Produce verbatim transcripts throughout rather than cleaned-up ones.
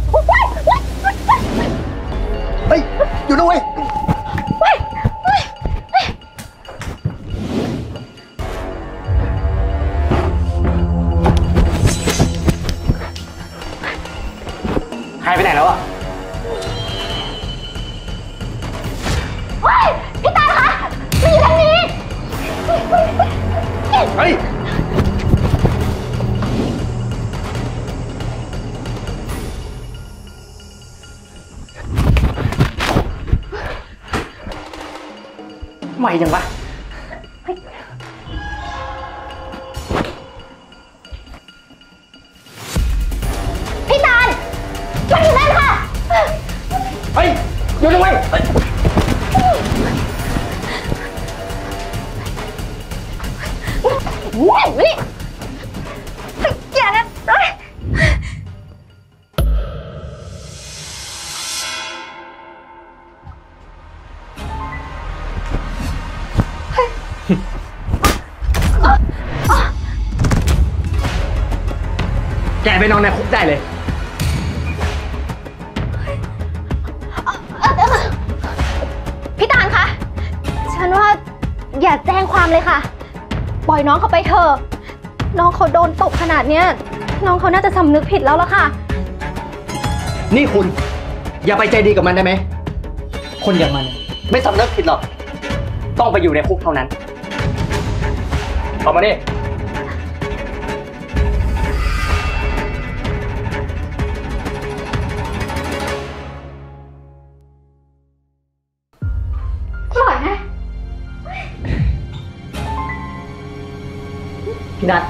เฮ้ยอยู่ด้วยหายไปไหนแล้วอ่ะเฮ้ยพี่ตาคะมาอยู่ทางนี้เฮ้ยไหวยังวะพี่ตาลมันอยู่นั่นค่ะเฮ้ยอยู่ด้วยว้าวนี่อย่านะแกไปนอนในคุกได้เลยพี่ตาลคะฉันว่าอย่าแจ้งความเลยค่ะปล่อยน้องเขาไปเถอะน้องเขาโดนตบขนาดเนี้ยน้องเขาน่าจะสำนึกผิดแล้วล่ะค่ะนี่คุณอย่าไปใจดีกับมันได้ไหมคนอย่างมันไม่สำนึกผิดหรอกต้องไปอยู่ในคุกเท่านั้นเอามาดิปล่อยนะพี่นัท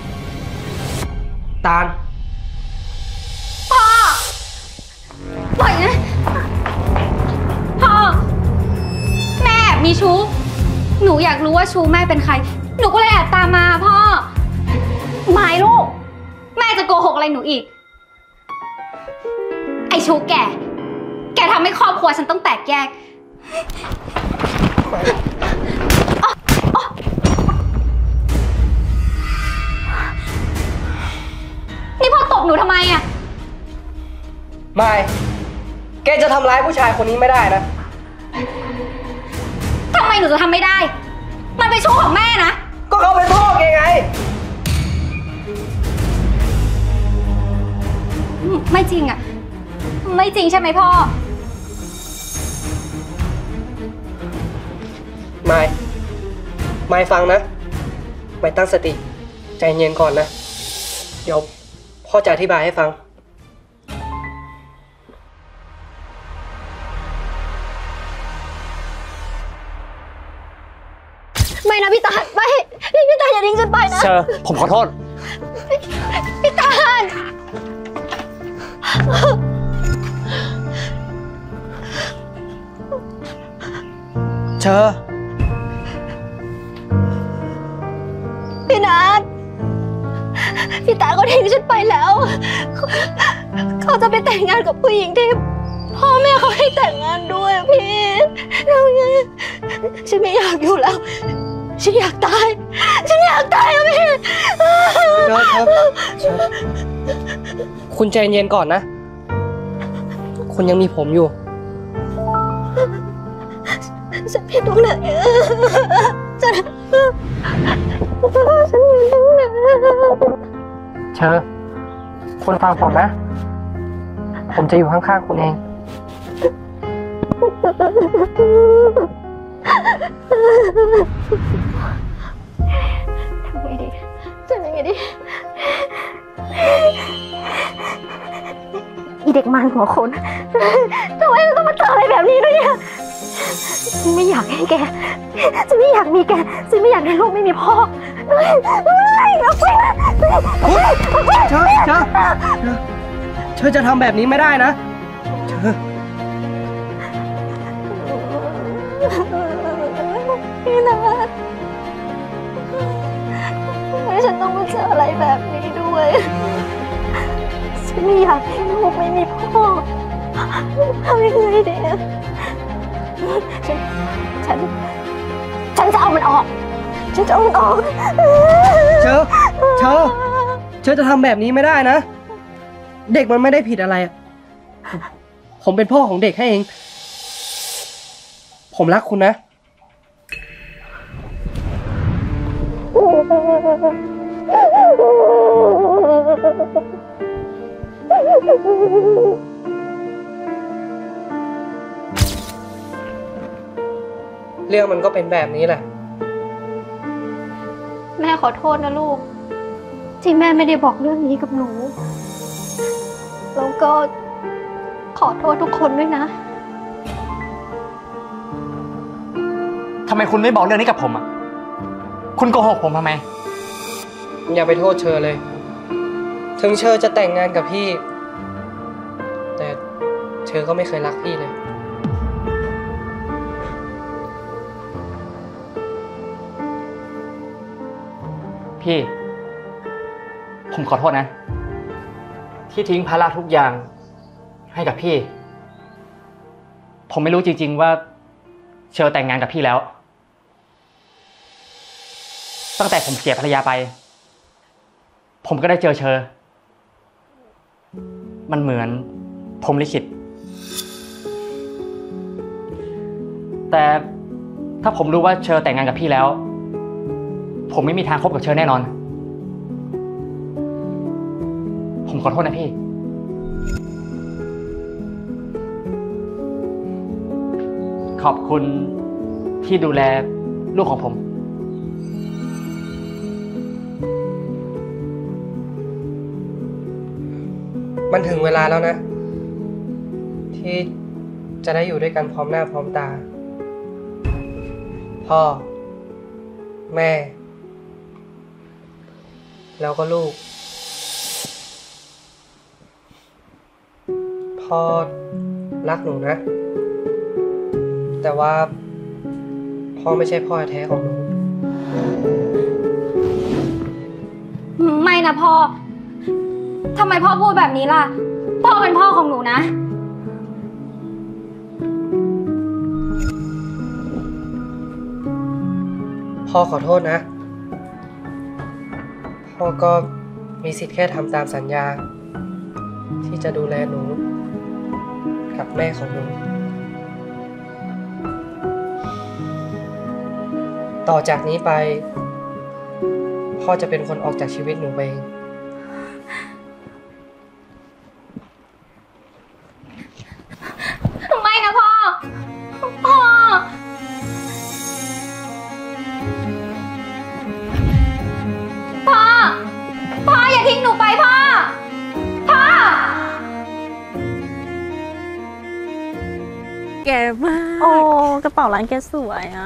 ตาลพ่อปล่อยนะพ่อแม่มีชู้หนูอยากรู้ว่าชู้แม่เป็นใครหนูก็เลยแอบตามมาพ่อไม่ลูกแม่จะโกหกอะไรหนูอีกไอ้ชู้แกแกทำให้ครอบครัวฉันต้องแตกแยกนี่พ่อตบหนูทำไมอะไม่แกจะทำร้ายผู้ชายคนนี้ไม่ได้นะทำไมหนูจะทำไม่ได้มันเป็นชู้ของแม่นะก็เขาเป็นพ่อแกไงไม่จริงอะไม่จริงใช่ไหมพ่อไม่ไม่ฟังนะไม่ตั้งสติใจเย็นก่อนนะเดี๋ยวพ่อจะอธิบายให้ฟังไม่นะพี่ตาลไม่นี่พี่ตาลอย่าทิ้งฉันไปนะเชอผมขอโทษพี่ตาลเชอพี่นัทพี่ตาเขาทิ้งฉันไปแล้วเขาจะไปแต่งงานกับผู้หญิงที่พ่อแม่เขาให้แต่งงานด้วยพี่เราไงฉันไม่อยากอยู่แล้วฉันอยากตายฉันอยากตายอะพี่เชอครับเชอคุณใจเย็นก่อนนะคุณยังมีผมอยู่ฉันผิดตรงไหนฉันฉันผิดตรงไหนเชอคุณฟังผมนะผมจะอยู่ข้างๆคุณเองทำไงดีจะยังไงดีอีเด็กมันหัวคนทำไมต้องมาเจออะไรแบบนี้ด้วยเนี่ยฉันไม่อยากให้แกฉันไม่อยากมีแกฉันไม่อยากให้ลูกไม่มีพ่อเฮ้ยเอาไปนะเชอเชอเชอจะทำแบบนี้ไม่ได้นะเชอพี่นัททำไมฉันต้องมาเจออะไรแบบนี้ด้วยฉันไม่อยากให้ลูกไม่มีพ่อทำยังไงดีฉันฉันฉันจะเอามันออกฉันจะเอามันออกเชอเชอเชอจะทำแบบนี้ไม่ได้นะเด็กมันไม่ได้ผิดอะไรผมเป็นพ่อของเด็กให้เอง ผมรักคุณนะ เรื่องมันก็เป็นแบบนี้แหละแม่ขอโทษนะลูก ที่แม่ไม่ได้บอกเรื่องนี้กับหนู แล้วก็ขอโทษทุกคนด้วยนะทำไมคุณไม่บอกเรื่องนี้กับผมอ่ะ คุณโกหกผมทำไมอย่าไปโทษเชอเลย ถึงเชอจะแต่งงานกับพี่ แต่เชอก็ไม่เคยรักพี่เลยพี่ ผมขอโทษนะ ที่ทิ้งภาระทุกอย่างให้กับพี่ ผมไม่รู้จริงๆว่าเชอแต่งงานกับพี่แล้ว ตั้งแต่ผมเสียภรรยาไป ผมก็ได้เจอเชอ มันเหมือนผมลิขิต แต่ถ้าผมรู้ว่าเชอแต่งงานกับพี่แล้ว ผมไม่มีทางคบกับเชอแน่นอน ผมขอโทษนะพี่ ขอบคุณที่ดูแลลูกของผมมันถึงเวลาแล้วนะ ที่จะได้อยู่ด้วยกันพร้อมหน้าพร้อมตา พ่อ แม่ แล้วก็ลูก พ่อรักหนูนะ แต่ว่าพ่อไม่ใช่พ่อแท้ของหนูไม่นะพ่อ ทำไมพ่อพูดแบบนี้ล่ะ พ่อเป็นพ่อของหนูนะพ่อขอโทษนะ พ่อก็มีสิทธิ์แค่ทำตามสัญญา ที่จะดูแลหนูกับแม่ของหนู ต่อจากนี้ไป พ่อจะเป็นคนออกจากชีวิตหนูเองไม่นะพ่อ พ่อ พ่อ พ่ออย่าทิ้งหนูไปพ่อ พ่อแกมากโอ้กระเป๋าร้านแกสวยอ่ะ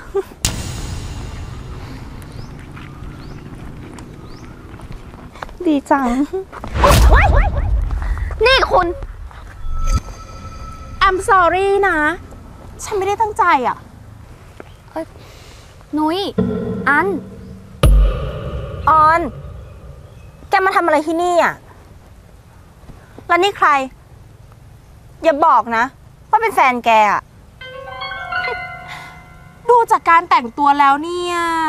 ดีจังนี่คุณ I'm sorry นะ ฉันไม่ได้ตั้งใจอ่ะนุ้ย อันออน แกมาทำอะไรที่นี่อ่ะ แล้วนี่ใคร อย่าบอกนะ ว่าเป็นแฟนแกอ่ะดูจากการแต่งตัวแล้วเนี่ย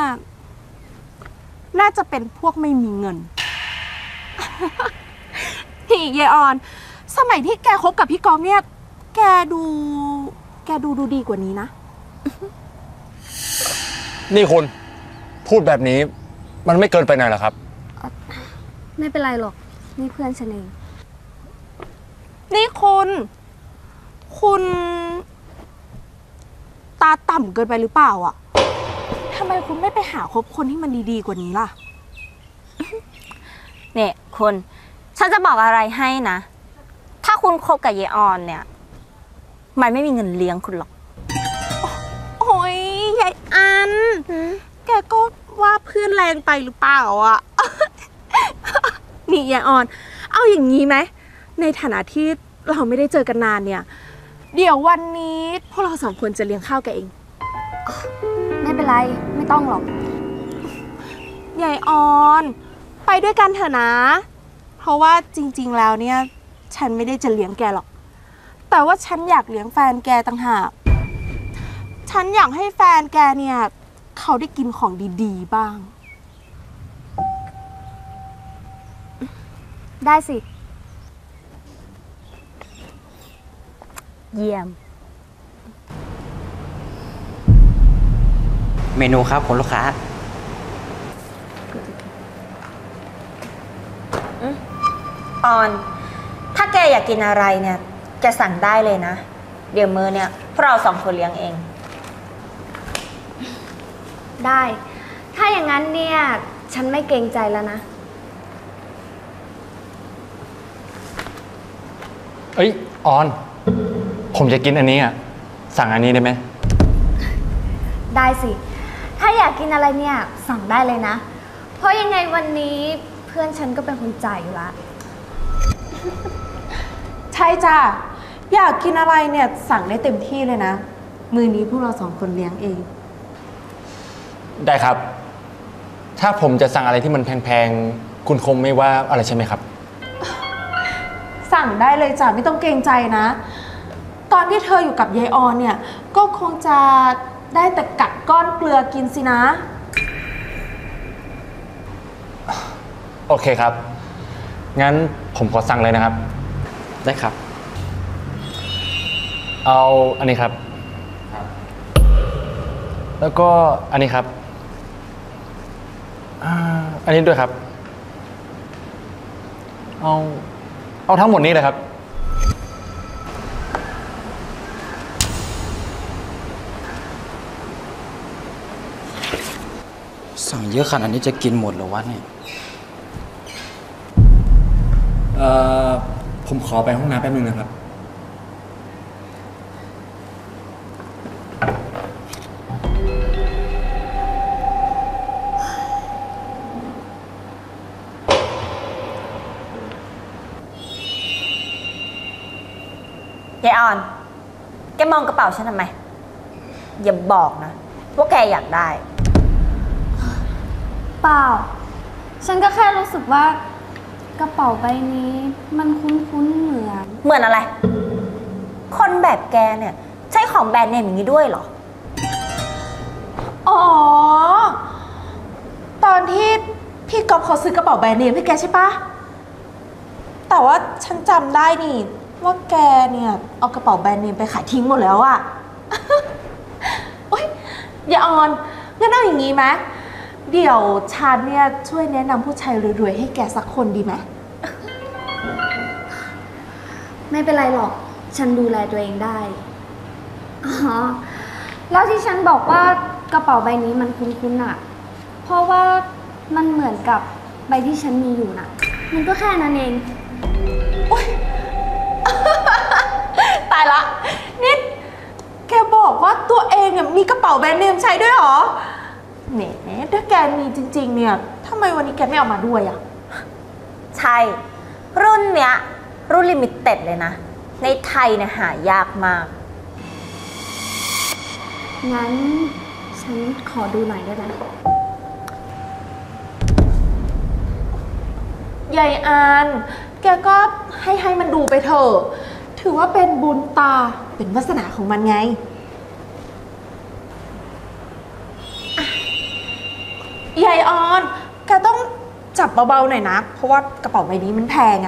น่าจะเป็นพวกไม่มีเงิน นี่เยออน สมัยที่แกคบกับพี่กองเนี่ย แกดู แกดูดูดีกว่านี้นะนี่คุณพูดแบบนี้มันไม่เกินไปหน่อยเหรอครับไม่เป็นไรหรอก นี่เพื่อนฉันเองนี่คุณ คุณ ตาต่ำเกินไปหรือเปล่าอ่ะทำไมคุณไม่ไปหาคบคนที่มันดีๆกว่านี้ล่ะเนี่ยคุณ ฉันจะบอกอะไรให้นะ ถ้าคุณคบกับเยออนเนี่ย มันไม่มีเงินเลี้ยงคุณหรอกโอ้ยยายอัน แกก็ว่าเพื่อนแรงไปหรือเปล่าอ่ะ นี่ยายออน เอาอย่างนี้ไหม ในฐานะที่เราไม่ได้เจอกันนานเนี่ย เดี๋ยววันนี้พวกเราสองคนจะเลี้ยงข้าวแกเองไม่เป็นไร ไม่ต้องหรอกยายออน ไปด้วยกันเถอะนะ เพราะว่าจริงๆแล้วเนี่ย ฉันไม่ได้จะเลี้ยงแกหรอก แต่ว่าฉันอยากเลี้ยงแฟนแกต่างหาก ฉันอยากให้แฟนแกเนี่ยเขาได้กินของดีๆบ้างได้สิเยี่ยมเมนูครับคุณลูกค้าออน ถ้าแกอยากกินอะไรเนี่ย แกสั่งได้เลยนะ เดี๋ยวมื้อเนี่ยพวกเราสองคนเลี้ยงเองได้ ถ้าอย่างนั้นเนี่ยฉันไม่เกรงใจแล้วนะเอ้ย ออน ผมจะกินอันนี้อ่ะ สั่งอันนี้ได้ไหมได้สิ ถ้าอยากกินอะไรเนี่ยสั่งได้เลยนะ เพราะยังไงวันนี้เพื่อนฉันก็เป็นคนจ่ายอยู่ละใช่จ้ะ อยากกินอะไรเนี่ยสั่งได้เต็มที่เลยนะ มือนี้พวกเราสองคนเลี้ยงเองได้ครับ ถ้าผมจะสั่งอะไรที่มันแพงๆ คุณคงไม่ว่าอะไรใช่ไหมครับสั่งได้เลยจ้ะไม่ต้องเกรงใจนะ ตอนที่เธออยู่กับยายออนเนี่ย ก็คงจะได้แต่กัดก้อนเกลือกินสินะโอเคครับ งั้นผมขอสั่งเลยนะครับได้ครับเอาอันนี้ครับ แล้วก็อันนี้ครับอ่าอันนี้ด้วยครับ เอา เอาทั้งหมดนี้เลยครับสั่งเยอะขนาดนี้จะกินหมดเหรอวะเนี่ยเอ่อ ผมขอไปห้องน้ำแป๊บนึงนะครับยายออน แกมองกระเป๋าฉันทำไม อย่าบอกนะว่าแกอยากได้เปล่า ฉันก็แค่รู้สึกว่ากระเป๋าใบนี้มันคุ้นๆเหมือนเหมือนอะไร คนแบบแกเนี่ย ใช้ของแบรนด์เนมอย่างนี้ด้วยเหรออ๋อ ตอนที่พี่ก๊อฟเขาซื้อกระเป๋าแบรนด์เนมให้แกใช่ปะ แต่ว่าฉันจำได้นี่ว่าแกเนี่ยเอากระเป๋าแบรนด์เนมไปขายทิ้งหมดแล้วอะ โอ๊ยอย่าออนงั้นเอาอย่างงี้ไหมเดี๋ยวฉันเนี่ยช่วยแนะนำผู้ชายรวยๆให้แกสักคนดีไหมไม่เป็นไรหรอก ฉันดูแลตัวเองได้ อ๋อ แล้วที่ฉันบอกว่ากระเป๋าใบนี้มันคุ้นๆอ่ะ เพราะว่ามันเหมือนกับใบที่ฉันมีอยู่น่ะ มันก็แค่นั้นเองตายละนี่แกบอกว่าตัวเองเนี่ยมีกระเป๋าแบรนด์เนมใช้ด้วยเหรอแหมถ้าแกมีจริงๆเนี่ยทำไมวันนี้แกไม่เอามาด้วยอะใช่ รุ่นเนี้ย รุ่นลิมิเต็ดเลยนะ ในไทยเนี่ยหายากมากงั้นฉันขอดูหน่อยได้ไหมยายอานแกก็ให้ให้มันดูไปเถอะถือว่าเป็นบุญตาเป็นวาสนาของมันไงอ่ะยายออนแกต้องจับเบาๆหน่อยนะ เพราะว่ากระเป๋าใบนี้มันแพงอะ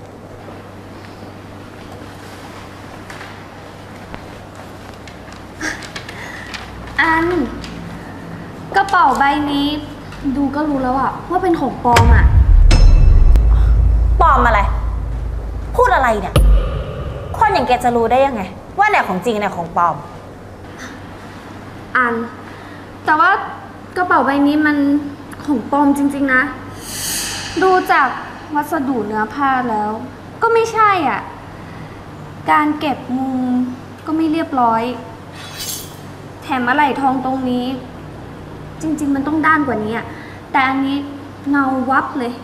อัน กระเป๋าใบนี้ดูก็รู้แล้วอะว่าเป็นของปลอมอะปลอมอะไร พูดอะไรเนี่ย คนอย่างแกจะรู้ได้ยังไง ว่าไหนของจริงไหนของปลอมอัน แต่ว่ากระเป๋าใบนี้มันของปลอมจริงๆนะ ดูจากวัสดุเนื้อผ้าแล้ว ก็ไม่ใช่อ่ะ การเก็บมุมก็ไม่เรียบร้อย แถมอะไหล่ทองตรงนี้ จริงๆมันต้องด้านกว่านี้อ่ะ แต่อันนี้เงาวับเลย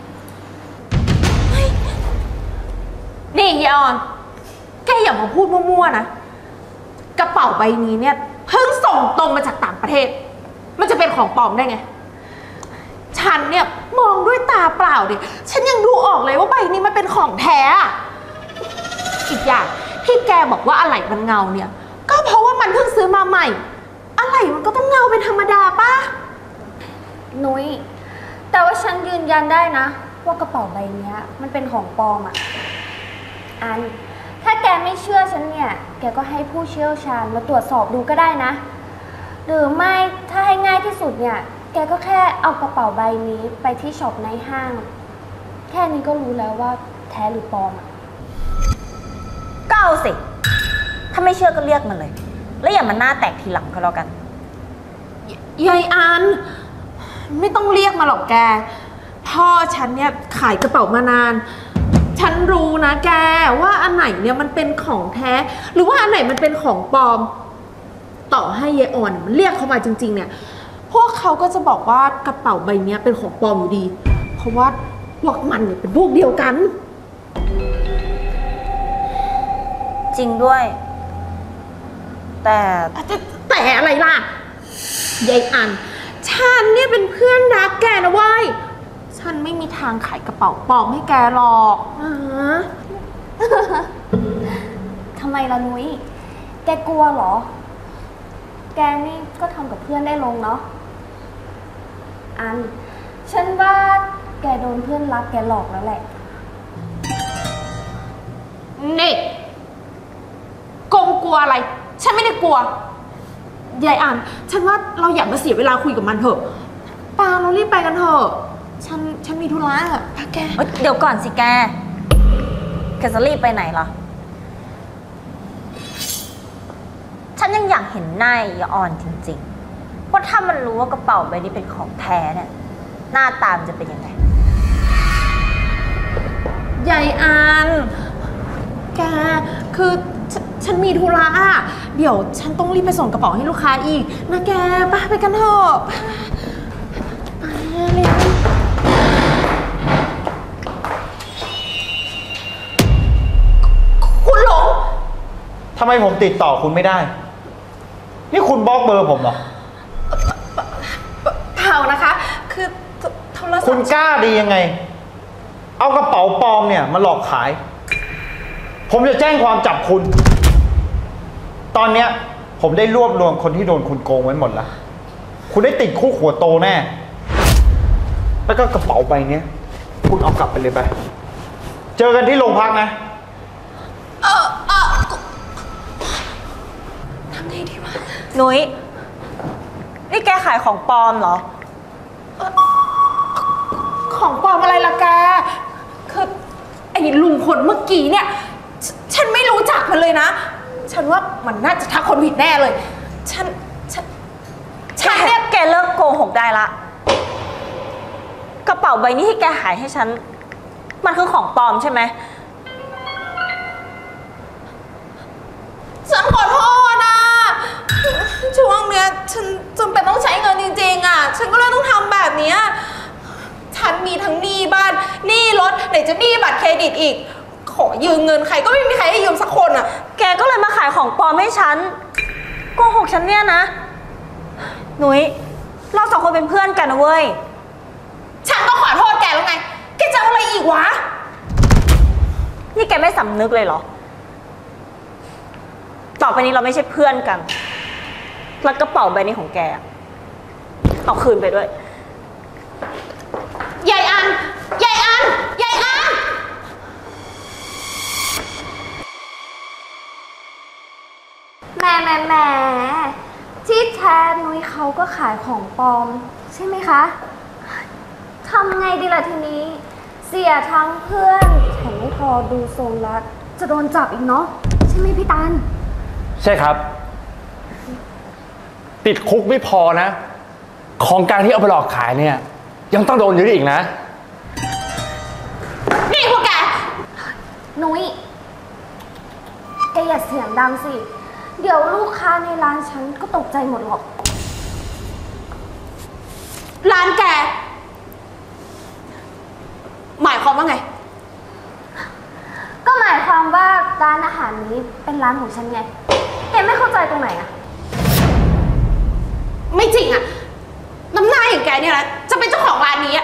นี่ยายออนแกอย่ามาพูดมั่วๆนะกระเป๋าใบนี้เนี่ยเพิ่งส่งตรงมาจากต่างประเทศ มันจะเป็นของปลอมได้ไง ฉันเนี่ยมองด้วยตาเปล่าดิฉันยังดูออกเลยว่าใบนี้มันเป็นของแท้อะอีกอย่างที่แกบอกว่าอะไหล่มันเงาเนี่ย ก็เพราะว่ามันเพิ่งซื้อมาใหม่อะไหล่มันก็ต้องเงาเป็นธรรมดาป่ะนุ้ย แต่ว่าฉันยืนยันได้นะ ว่ากระเป๋าใบเนี้ยมันเป็นของปลอมอ่ะ อัน ถ้าแกแกไม่เชื่อฉันเนี่ย แกก็ให้ผู้เชี่ยวชาญมาตรวจสอบดูก็ได้นะ หรือไม่ถ้าให้ง่ายที่สุดเนี่ย แกก็แค่เอากระเป๋าใบนี้ไปที่ช็อปในห้าง แค่นี้ก็รู้แล้วว่าแท้หรือปลอมอะก็เอาสิ ถ้าไม่เชื่อก็เรียกมันเลย แล้วอย่ามาหน้าแตกทีหลังก็แล้วกันยายอันไม่ต้องเรียกมาหรอกแก พ่อฉันเนี่ยขายกระเป๋ามานาน ฉันรู้นะแกว่าอันไหนเนี่ยมันเป็นของแท้ หรือว่าอันไหนมันเป็นของปลอม ต่อให้ยายอ่อนมันเรียกเขามาจริงๆเนี่ย พวกเขาก็จะบอกว่ากระเป๋าใบนี้เป็นของปลอมอยู่ดี เพราะว่าพวกมันเนี่ยเป็นพวกเดียวกันจริงด้วย แต่แต่อะไรล่ะยายอันฉันเนี่ยเป็นเพื่อนรักแกนะเว้ยฉันไม่มีทางขายกระเป๋าปลอมให้แกหรอกนะทำไมล่ะนุ้ย แกกลัวเหรอ แกนี่ก็ทำกับเพื่อนได้ลงเนาะ อัน ฉันว่าแกโดนเพื่อนรักแกหลอกแล้วแหละนี่กงกลัวอะไร ฉันไม่ได้กลัว ยายอันฉันว่าเราอย่ามาเสียเวลาคุยกับมันเถอะปาเรารีบไปกันเถอะ ฉัน ฉันมีธุระอะพาแกเอ้ยเดี๋ยวก่อนสิแก แกจะรีบไปไหนล่ะ ฉันยังอยากเห็นหน้าไอ้อ่อนจริงๆว่าถ้ามันรู้ว่ากระเป๋าใบนี้เป็นของแท้เนี่ย หน้าตามนจะเป็นยังไงยายอันแกคือฉฉันมีธุระอะเดี๋ยวฉันต้องรีบไปส่งกระเป๋าให้ลูกค้าอีกนะแกไปไปกันเถอะไปเร็วคุณหลงทำไมผมติดต่อคุณไม่ได้ นี่คุณบล็อกเบอร์ผมเหรอเปล่านะคะ คือโทรศัพท์คุณกล้าดียังไง เอากระเป๋าปลอมเนี่ยมาหลอกขาย ผมจะแจ้งความจับคุณ ตอนเนี้ยผมได้รวบรวมคนที่โดนคุณโกงไว้หมดแล้ว คุณได้ติดคุกหัวโตแน่ แล้วก็กระเป๋าใบเนี้ยคุณเอากลับไปเลยไป เจอกันที่โรงพักนะเออเออทำไงดีวะนุ้ย นี่แกขายของปลอมเหรอของปลอมอะไรล่ะแกคือไอ้ลุงคนเมื่อกี้เนี่ยฉฉันไม่รู้จักมันเลยนะ ฉันว่ามันน่าจะทักคนผิดแน่เลย ฉัน ฉัน ฉันเนี่ยแกเลิกโกหกได้ละ กระเป๋าใบนี้ที่แกขายให้ฉัน มันคือของปลอมใช่ไหมฉันขอโทษนะ ช่วงเนี้ยฉันจำเป็นต้องใช้เงินจริงๆอ่ะ ฉันก็เลยต้องทำแบบเนี้ยฉันมีทั้งหนี้บ้าน หนี้รถ ไหนจะหนี้บัตรเครดิตอีก ขอยืมเงินใครก็ไม่มีใครให้ยืมสักคนอ่ะแกก็เลยมาขายของปลอมให้ฉัน โกหกฉันเนี่ยนะ นุ้ย เราสองคนเป็นเพื่อนกันนะเว้ยฉันก็ขอโทษแกแล้วไง แกจะเอาอะไรอีกวะนี่แกไม่สำนึกเลยเหรอ ต่อไปนี้เราไม่ใช่เพื่อนกัน แล้วกระเป๋าใบนี้ของแกอะเอาคืนไปด้วยยายอัน ยายอัน ยายอันแหม่แหม่แหม่ที่แท้นุ้ยเขาก็ขายของปลอม ใช่ไหมคะทำไงดีล่ะทีนี้ เสียทั้งเพื่อนแถมไม่พอดูทรงแล้วจะโดนจับอีกเนาะใช่ไหมพี่ตันใช่ครับ ติดคุกไม่พอนะ ของกลางที่เอาไปหลอกขายเนี่ย ยังต้องโดนยึดอีกนะนี่พวกแกนุ้ยแกอย่าเสียงดังสิ เดี๋ยวลูกค้าในร้านฉันก็ตกใจหมดหรอกร้านแก หมายความว่าไงก็หมายความว่าร้านอาหารนี้เป็นร้านของฉันไงแกไม่เข้าใจตรงไหนอะไม่จริงอะน้ำหน้าอย่างแกเนี่ยนะจะเป็นเจ้าของร้านนี้อะ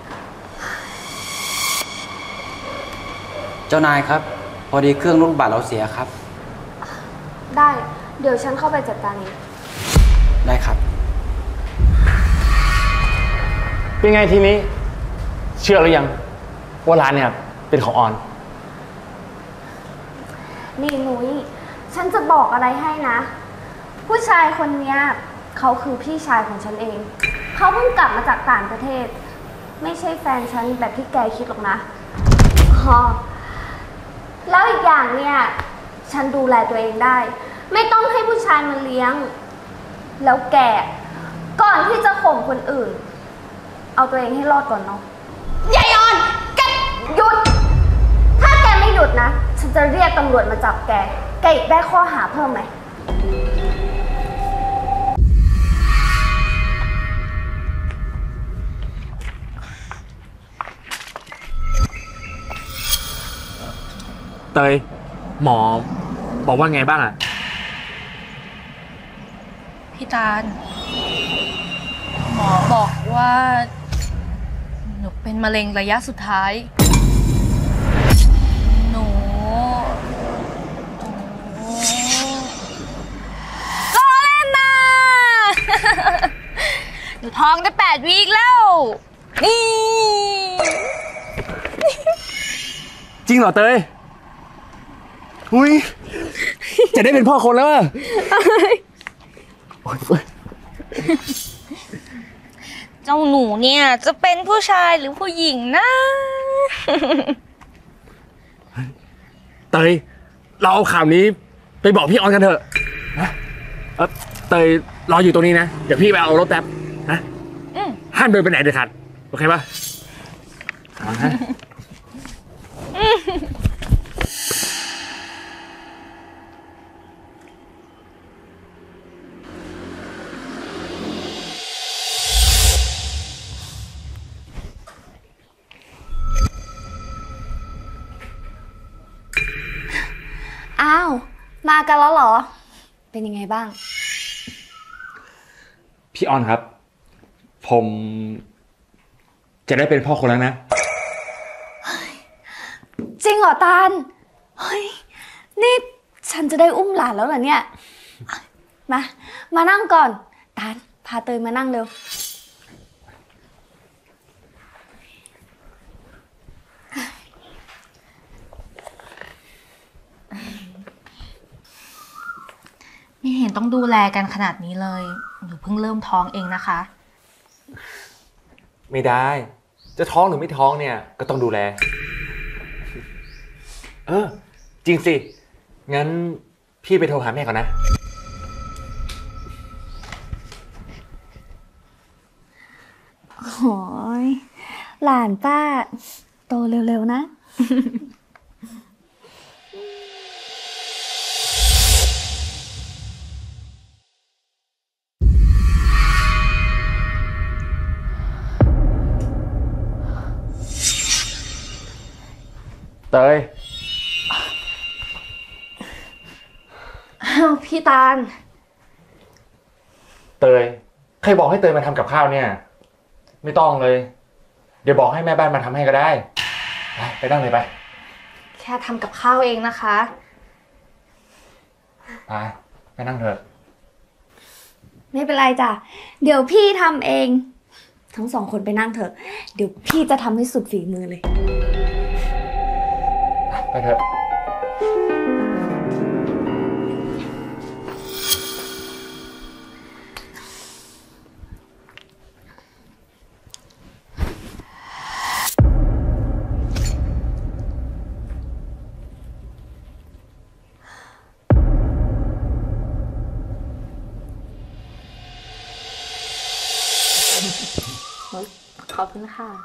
เจ้านายครับ พอดีเครื่องรูดบัตรเราเสียครับได้ เดี๋ยวฉันเข้าไปจัดการเองได้ครับเป็นไงทีนี้ เชื่อหรือยังว่าร้านเนี่ยเป็นของออนนี่นุ้ยฉันจะบอกอะไรให้นะ ผู้ชายคนเนี้ยเขาคือพี่ชายของฉันเอง เขาเพิ่งกลับมาจากต่างประเทศ ไม่ใช่แฟนฉันแบบที่แกคิดหรอกนะอ๋อแล้วอีกอย่างเนี่ยฉันดูแลตัวเองได้ ไม่ต้องให้ผู้ชายมาเลี้ยง แล้วแกก่อนที่จะข่มคนอื่น เอาตัวเองให้รอดก่อนเนาะยายออนแกหยุดถ้าแกไม่หยุดนะฉันจะเรียกตำรวจมาจับแกแกอีกได้ข้อหาเพิ่มไหมเตยหมอบอกว่าไงบ้างอะพี่ตาลหมอบอกว่าหนูเป็นมะเร็งระยะสุดท้ายหนูก็เล่นนะ หนูท้องได้แปดวีคแล้วนี่จริงเหรอเตยอุ้ยจะได้เป็นพ่อคนแล้วอะเจ้าหนูเนี่ยจะเป็นผู้ชายหรือผู้หญิงนะเตยเราเอาข่าวนี้ไปบอกพี่ออนกันเถอะนะเออเตยรออยู่ตรงนี้นะเดี๋ยวพี่ไปเอารถแป๊บนะห้ามเดินไปไหนเด็ดขาดโอเคป่ะเอาฮะอ้าวมากันแล้วเหรอเป็นยังไงบ้างพี่ออนครับผมจะได้เป็นพ่อคนแล้วนะจริงเหรอตาลเฮ้ยนี่ฉันจะได้อุ้มหลานแล้วเหรอเนี่ยมามานั่งก่อนตาลพาเตยมานั่งเร็วไม่เห็นต้องดูแลกันขนาดนี้เลยหนูเพิ่งเริ่มท้องเองนะคะไม่ได้จะท้องหรือไม่ท้องเนี่ยก็ต้องดูแลเออจริงสิงั้นพี่ไปโทรหาแม่ก่อนนะโอ้ยหลานป้าโตเร็วๆนะเตยอ้าวพี่ตาลเตยใครบอกให้เตยมาทำกับข้าวเนี่ยไม่ต้องเลยเดี๋ยวบอกให้แม่บ้านมาทำให้ก็ได้ไปไปนั่งเลยไปแค่ทำกับข้าวเองนะคะไปไปนั่งเถอะไม่เป็นไรจ้ะเดี๋ยวพี่ทำเองทั้งสองคนไปนั่งเถอะเดี๋ยวพี่จะทำให้สุดฝีมือเลยไปเถอะขอบคุณค่ะ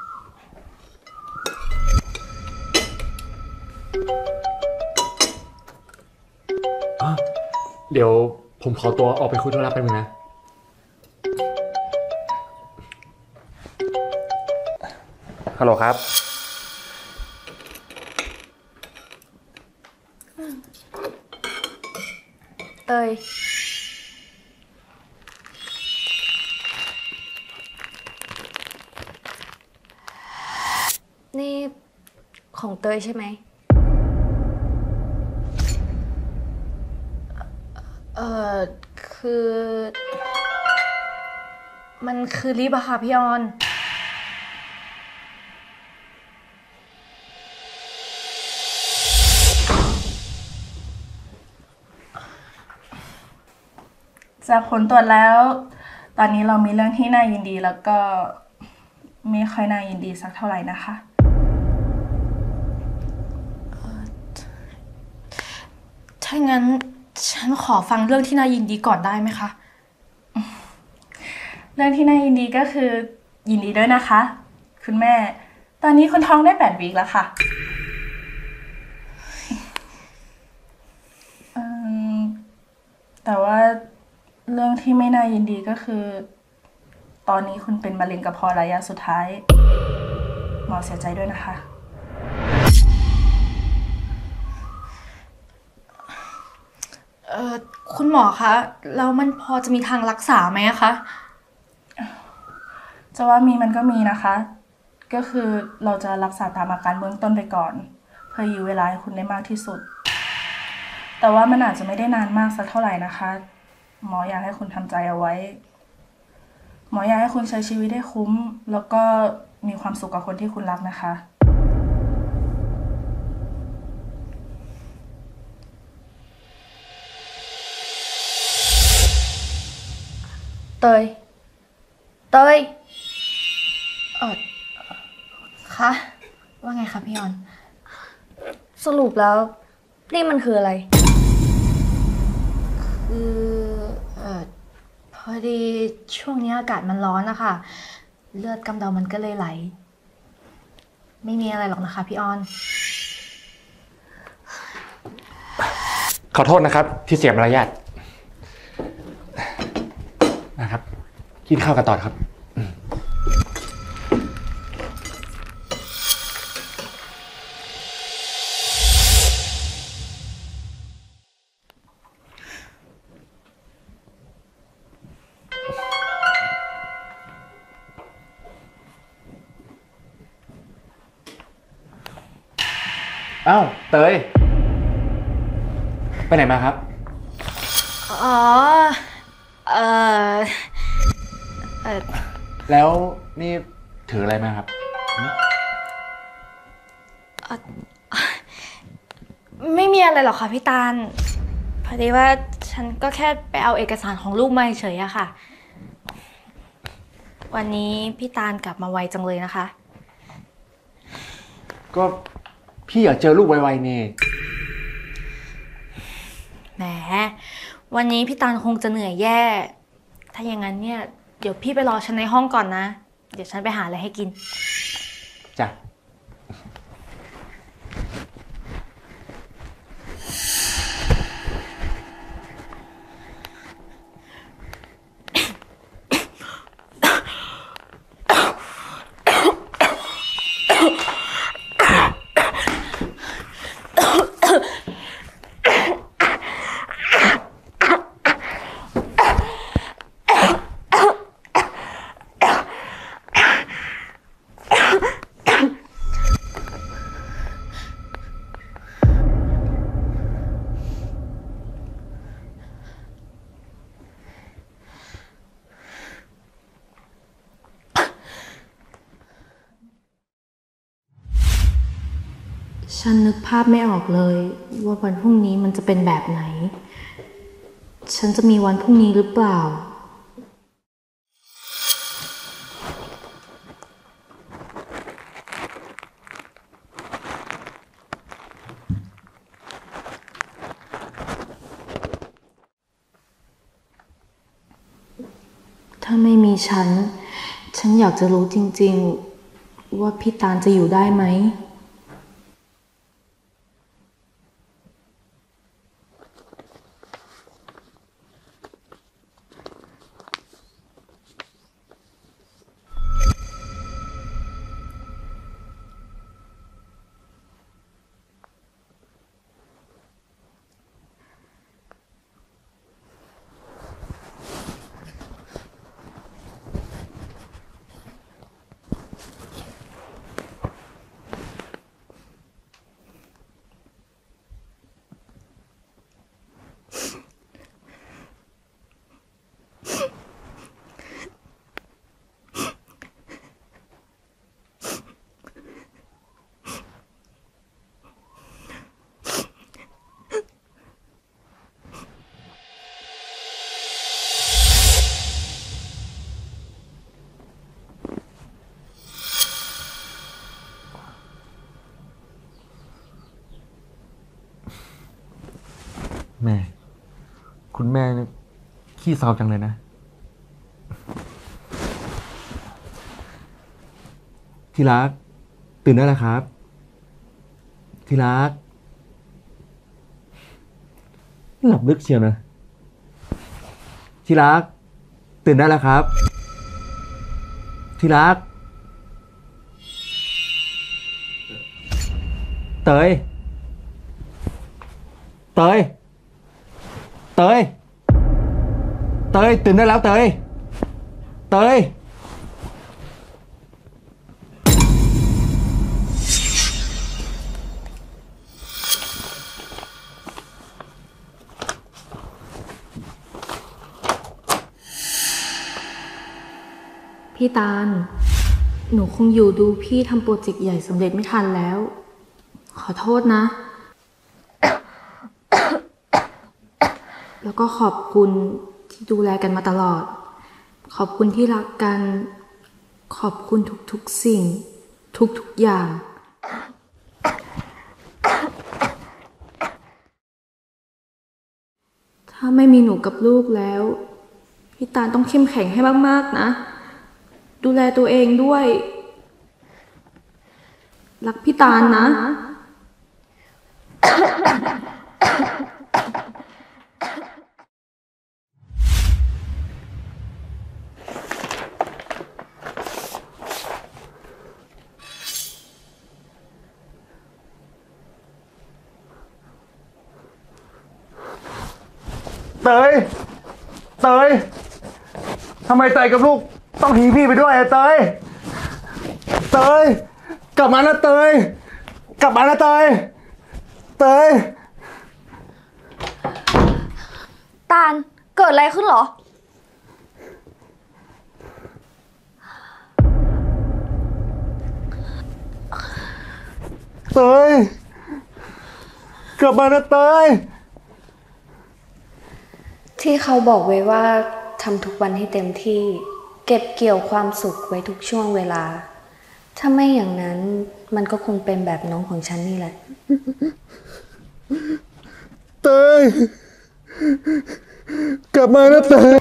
เดี๋ยวผมขอตัวออกไปคุยธุระแป๊บนึงนะฮัลโหลครับเตยนี่ของเตยใช่ไหมเออคือ มันคือลิปอะค่ะพี่ออนจากผลตรวจแล้ว ตอนนี้เรามีเรื่องที่น่ายินดีแล้วก็ไม่ค่อยน่ายินดีสักเท่าไหร่นะคะถ้างั้นฉันขอฟังเรื่องที่น่ายินดีก่อนได้ไหมคะเรื่องที่น่ายินดีก็คือยินดีด้วยนะคะ คุณแม่ ตอนนี้คุณท้องได้แปดวีคแล้วค่ะอืมแต่ว่าเรื่องที่ไม่น่ายินดีก็คือ ตอนนี้คุณเป็นมะเร็งกระเพาะระยะสุดท้าย หมอเสียใจด้วยนะคะเอ่อคุณหมอคะแล้วมันพอจะมีทางรักษาไหมอะคะจะว่ามีมันก็มีนะคะ ก็คือเราจะรักษาตามอาการเบื้องต้นไปก่อน เพื่อยื้อเวลาให้คุณได้มากที่สุด แต่ว่ามันอาจจะไม่ได้นานมากสักเท่าไหร่นะคะ หมออยากให้คุณทำใจเอาไว้ หมออยากให้คุณใช้ชีวิตได้คุ้ม แล้วก็มีความสุขกับคนที่คุณรักนะคะเตย เตย เออคะว่าไงคะพี่ออนสรุปแล้วนี่มันคืออะไรคือเออพอดีช่วงนี้อากาศมันร้อนนะคะ เลือดกำเดามันก็เลยไหล ไม่มีอะไรหรอกนะคะพี่ออนขอโทษนะครับที่เสียมารยาทนะครับกินข้าวกันต่อครับอ้าวเตยไปไหนมาครับอ๋อ เออเออแล้วนี่ถืออะไรมาครับไม่มีอะไรหรอกค่ะพี่ตาล พอดีว่าฉันก็แค่ไปเอาเอกสารของลูกมาเฉยอะค่ะ วันนี้พี่ตาลกลับมาไวจังเลยนะคะก็พี่อยากเจอลูกไวๆนี่แหม วันนี้พี่ตาลคงจะเหนื่อยแย่ ถ้าอย่างนั้นเนี่ย เดี๋ยวพี่ไปรอฉันในห้องก่อนนะ เดี๋ยวฉันไปหาอะไรให้กินจ้ะฉันนึกภาพไม่ออกเลยว่าวันพรุ่งนี้มันจะเป็นแบบไหน ฉันจะมีวันพรุ่งนี้หรือเปล่า ถ้าไม่มีฉัน ฉันอยากจะรู้จริงๆว่าพี่ตาลจะอยู่ได้ไหมเแม่คุณแม่นี่ขี้เศร้าจังเลยนะที่รักตื่นได้แล้วครับที่รักหลับลึกเชียวนะที่รักตื่นได้แล้วครับที่รักเตยเตยเตยเตยตื่นได้แล้วเตยเตยพี่ตาล หนูคงอยู่ดูพี่ทำโปรเจกต์ใหญ่สำเร็จไม่ทันแล้ว ขอโทษนะ แล้วก็ขอบคุณที่ดูแลกันมาตลอด ขอบคุณที่รักกัน ขอบคุณทุกๆสิ่ง ทุกๆอย่าง ถ้าไม่มีหนูกับลูกแล้ว พี่ตาลต้องเข้มแข็งให้มากๆนะดูแลตัวเองด้วยรักพี่ตาลนะเตยเตยทำไมเตยกับลูกต้องทิ้งพี่ไปด้วยอะเตยเตยกลับมานะเตยกลับมานะเตยเตยตาลเกิดอะไรขึ้นเหรอเตยกลับมานะเตยที่เขาบอกไว้ว่าทำทุกวันให้เต็มที่เก็บเกี่ยวความสุขไว้ทุกช่วงเวลาถ้าไม่อย่างนั้นมันก็คงเป็นแบบน้องของฉันนี่แหละเตยกลับมานะเตย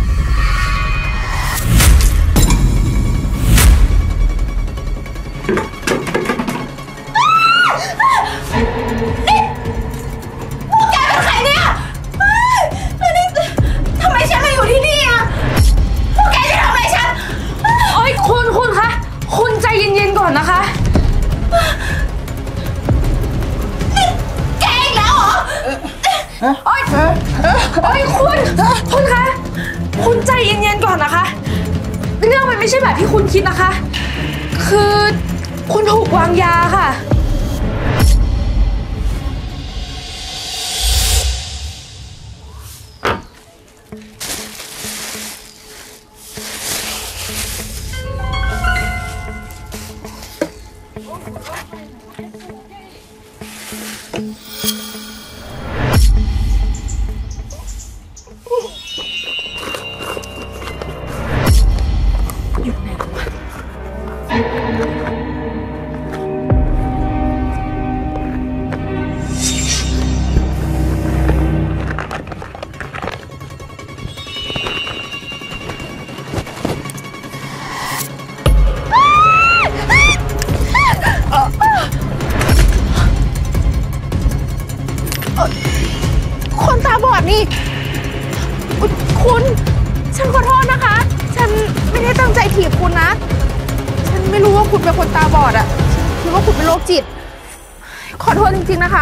นะคะนี่แกอีกแล้วเหรอโอ๊ยโอ๊ยคุณคุณคะคุณใจเย็นๆก่อนนะคะเรื่องมันไม่ใช่แบบที่คุณคิดนะคะคือคุณถูกวางยาค่ะคนตาบอดนี่คุณฉันขอโทษนะคะฉันไม่ได้ตั้งใจถีบคุณนะฉันไม่รู้ว่าคุณเป็นคนตาบอดอะฉันคิดว่าคุณเป็นโรคจิตขอโทษจริงๆนะคะ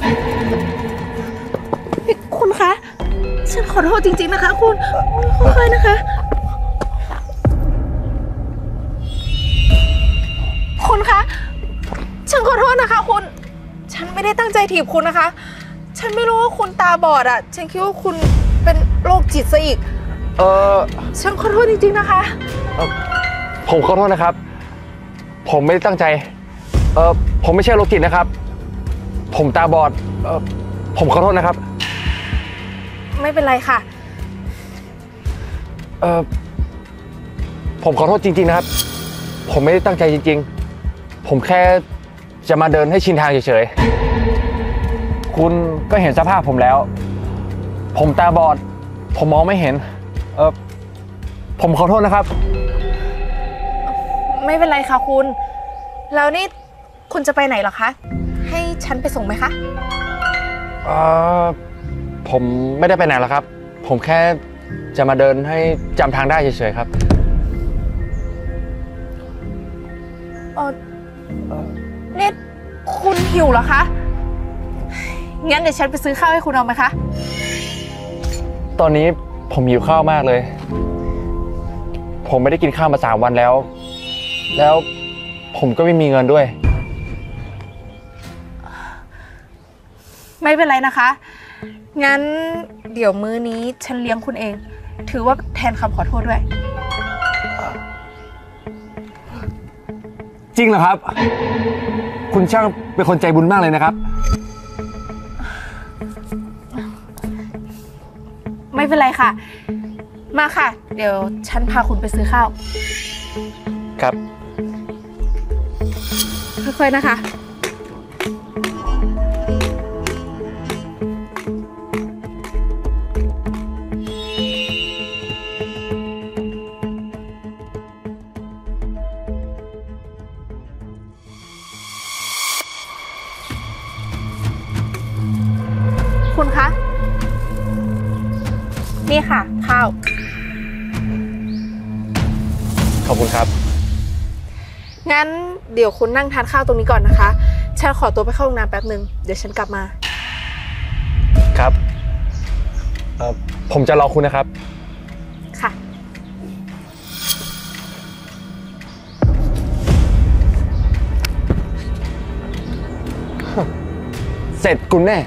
คุณคะฉันขอโทษจริงๆนะคะคุณค่อยๆนะคะคุณคะฉันขอโทษนะคะคุณฉันไม่ได้ตั้งใจถีบคุณนะคะฉันไม่รู้ว่าคุณตาบอดอ่ะฉันคิดว่าคุณเป็นโรคจิตซะอีกเออฉันขอโทษจริงๆนะคะผมขอโทษนะครับผมไม่ได้ตั้งใจเออผมไม่ใช่โรคจิตนะครับผมตาบอดเออผมขอโทษนะครับไม่เป็นไรค่ะเออผมขอโทษจริงๆนะครับผมไม่ได้ตั้งใจจริงๆผมแค่จะมาเดินให้ชินทางเฉยๆคุณก็เห็นสภาพผมแล้วผมตาบอด ผมมองไม่เห็น เออผมขอโทษนะครับไม่เป็นไรค่ะคุณ แล้วนี่คุณจะไปไหนเหรอคะ ให้ฉันไปส่งไหมคะเออผมไม่ได้ไปไหนหรอกครับ ผมแค่จะมาเดินให้จำทางได้เฉยๆครับเออนี่คุณหิวเหรอคะ งั้นเดี๋ยวฉันไปซื้อข้าวให้คุณเอาไหมคะตอนนี้ผมหิวข้าวมากเลย ผมไม่ได้กินข้าวมาสามวันแล้ว แล้วผมก็ไม่มีเงินด้วยไม่เป็นไรนะคะ งั้นเดี๋ยวมื้อนี้ฉันเลี้ยงคุณเอง ถือว่าแทนคำขอโทษด้วยจริงเหรอครับ คุณช่างเป็นคนใจบุญมากเลยนะครับไม่เป็นไรค่ะ มาค่ะ เดี๋ยวฉันพาคุณไปซื้อข้าวครับค่อยๆนะคะ คุณคะ นี่ค่ะ ข้าวขอบคุณครับงั้นเดี๋ยวคุณนั่งทานข้าวตรงนี้ก่อนนะคะ ฉันขอตัวไปเข้าห้องน้ำแป๊บนึง เดี๋ยวฉันกลับมาครับ เอ่อ ผมจะรอคุณนะครับค่ะเสร็จคุณแน่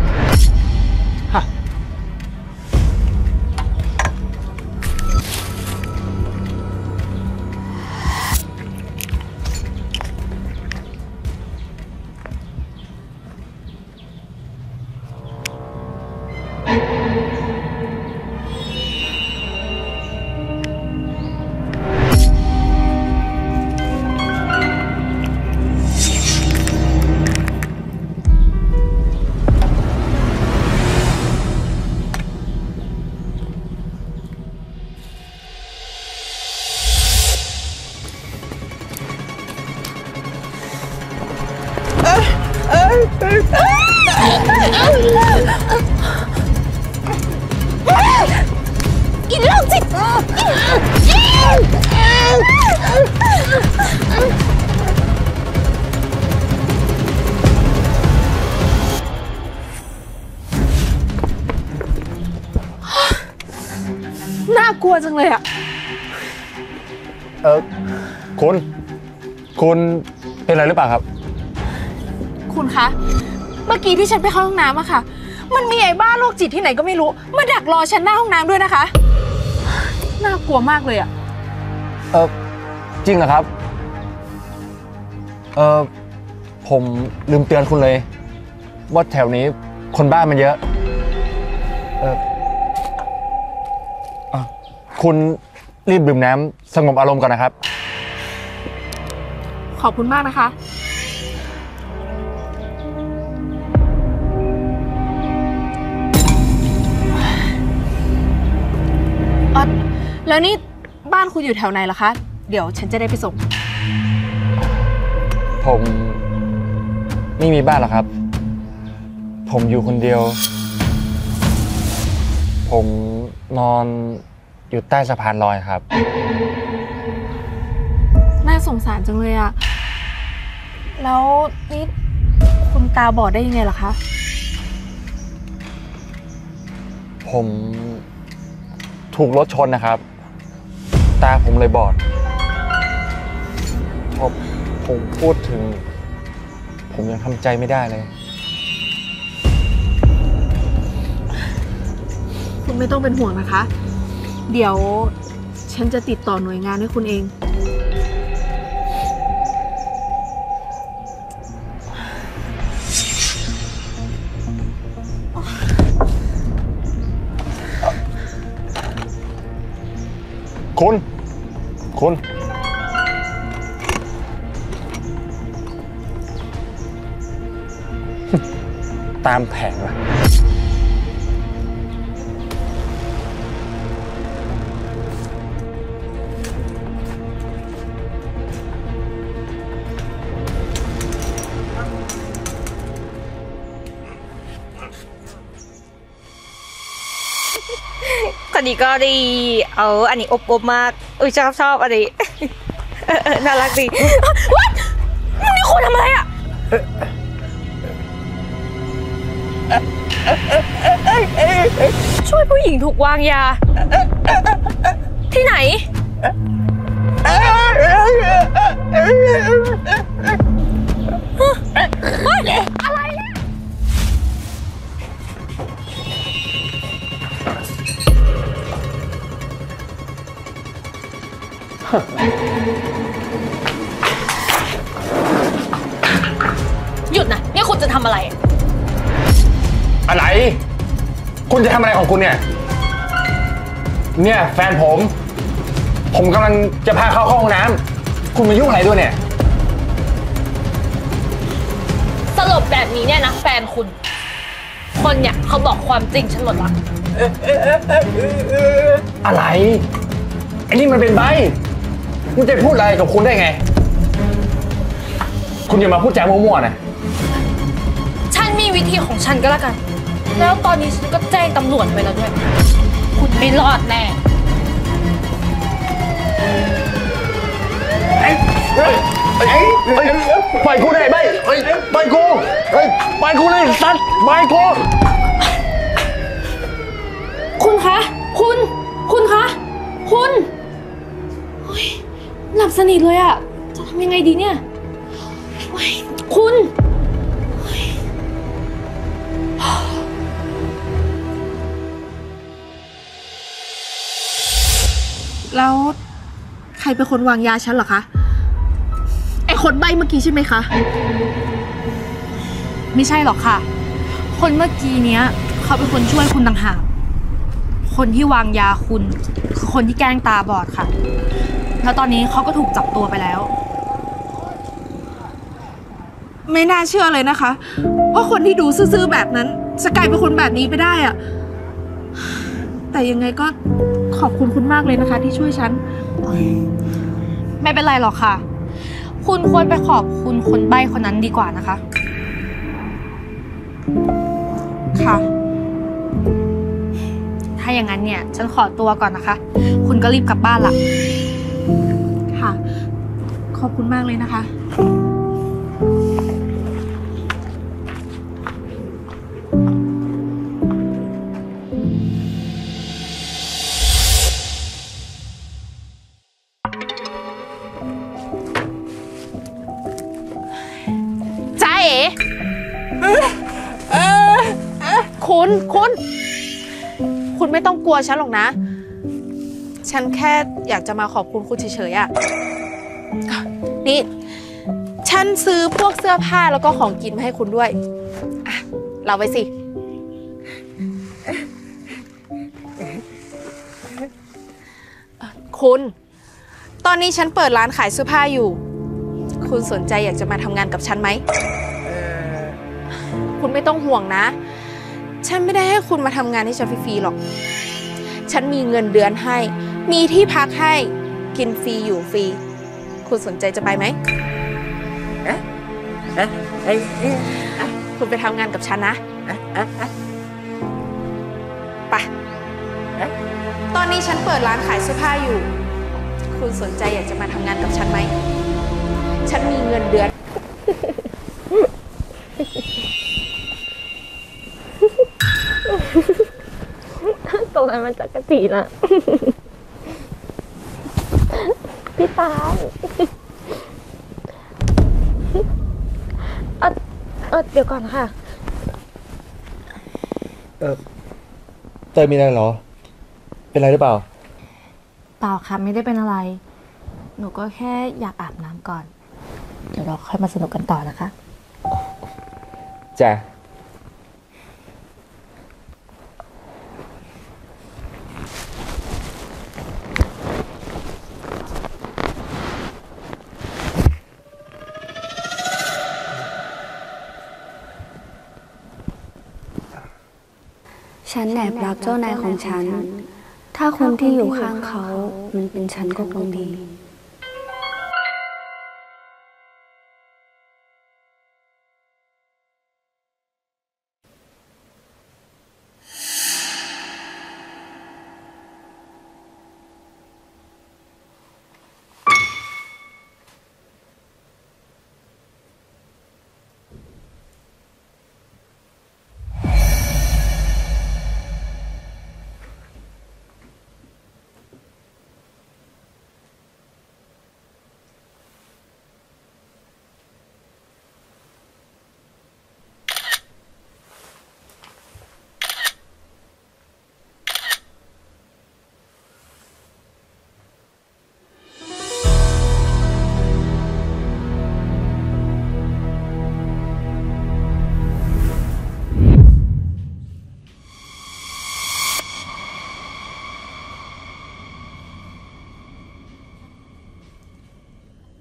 อีโรคจิตน่ากลัวจังเลยอะเออคุณ คุณเป็นอะไรหรือเปล่าครับคุณคะ เมื่อกี้ที่ฉันไปเข้าห้องน้ำอะค่ะ มันมีไอ้บ้าโรคจิตที่ไหนก็ไม่รู้ มาดักรอฉันหน้าห้องน้ำด้วยนะคะ น่ากลัวมากเลยอะเออจริงเหรอครับ เออผมลืมเตือนคุณเลย ว่าแถวนี้คนบ้ามันเยอะ เอออ่ะคุณรีบดื่มน้ำสงบอารมณ์ก่อนนะครับขอบคุณมากนะคะ เออแล้วนี่บ้านคุณอยู่แถวไหนล่ะคะ เดี๋ยวฉันจะได้ไปส่งผมไม่มีบ้านหรอกครับ ผมอยู่คนเดียว ผมนอนอยู่ใต้สะพานลอยครับน่าสงสารจังเลยอะแล้วนี่คุณตาบอดได้ยังไงล่ะคะผมถูกรถชนนะครับ ตาผมเลยบอดพอผมพูดถึง ผมยังทำใจไม่ได้เลยคุณไม่ต้องเป็นห่วงนะคะ เดี๋ยวฉันจะติดต่อหน่วยงานให้คุณเองคุณ คุณ ตามแผงล่ะคนนี้ก็ดีเอาอันนี้อบอบมากอุ้ยชอบชอบอันนี้ น่ารักดีวัดมันนี่คุณทำอะไรอ่ะช่วยผู้หญิงถูกวางยาที่ไหนอะไรเนี่ยหยุดนะนี่คุณจะทำอะไรอะไร คุณจะทำอะไรของคุณเนี่ย เนี่ยแฟนผม ผมกำลังจะพาเข้าห้องน้ำคุณมายุ่งอะไรด้วยเนี่ยสรุปแบบนี้เนี่ยนะแฟนคุณ คนเนี่ยเขาบอกความจริงฉันหมดละอะไรไอ้นี่มันเป็นใบคุณจะพูดอะไรกับคุณได้ไง คุณอย่ามาพูดจามั่วๆนะฉันมีวิธีของฉันก็แล้วกัน แล้วตอนนี้ฉันก็แจ้งตำรวจไปแล้วด้วย คุณไม่รอดแน่ปล่อยกูได้ใบปล่อยกูปล่อยกูเลยสัตว์ปล่อยกูคุณคะ คุณ คุณคะ คุณโอ๊ยหลับสนิทเลยอะจะทำยังไงดีเนี่ยโอ๊ยคุณโอ๊ยแล้วใครเป็นคนวางยาฉันเหรอคะไอคนใบ้เมื่อกี้ใช่ไหมคะไม่ใช่หรอกค่ะ คนเมื่อกี้เนี้ยเขาเป็นคนช่วยคุณต่างหากคนที่วางยาคุณคือคนที่แกล้งตาบอดค่ะ แล้วตอนนี้เขาก็ถูกจับตัวไปแล้วไม่น่าเชื่อเลยนะคะ ว่าคนที่ดูซื่อๆแบบนั้นจะกลายเป็นคนแบบนี้ไปได้อะแต่ยังไงก็ขอบคุณคุณมากเลยนะคะที่ช่วยฉันไม่เป็นไรหรอกค่ะ คุณควรไปขอบคุณคนใบ้คนนั้นดีกว่านะคะค่ะถ้าอย่างนั้นเนี่ยฉันขอตัวก่อนนะคะ คุณก็รีบกลับบ้านละค่ะ ขอบคุณมากเลยนะคะจ้าเอ๋คุณคุณคุณไม่ต้องกลัวฉันหรอกนะ ฉันแค่อยากจะมาขอบคุณคุณเฉยๆอะนี่ ฉันซื้อพวกเสื้อผ้าแล้วก็ของกินมาให้คุณด้วยอ่ะเราไปสิคุณ ตอนนี้ฉันเปิดร้านขายเสื้อผ้าอยู่ คุณสนใจอยากจะมาทำงานกับฉันไหม คุณไม่ต้องห่วงนะ ฉันไม่ได้ให้คุณมาทำงานให้ฉันฟรีๆหรอก ฉันมีเงินเดือนให้ มีที่พักให้ กินฟรีอยู่ฟรี คุณสนใจจะไปไหมคุณไปทำงานกับฉันนะไปตอนนี้ฉันเปิดร้านขายเสื้อผ้าอยู่ คุณสนใจอยากจะมาทำงานกับฉันไหม ฉันมีเงินเดือนตรงนั้นมันจักรจีนะพี่ตาลเออเออเดี๋ยวก่อนค่ะเออเตยมีอะไรเหรอ เป็นอะไรหรือเปล่าเปล่าค่ะไม่ได้เป็นอะไร หนูก็แค่อยากอาบน้ำก่อน เดี๋ยวเราค่อยมาสนุกกันต่อนะคะจ้ะฉันแอบรักเจ้านายของฉัน ถ้าคนที่อยู่ข้างเขามันเป็นฉันก็คงดี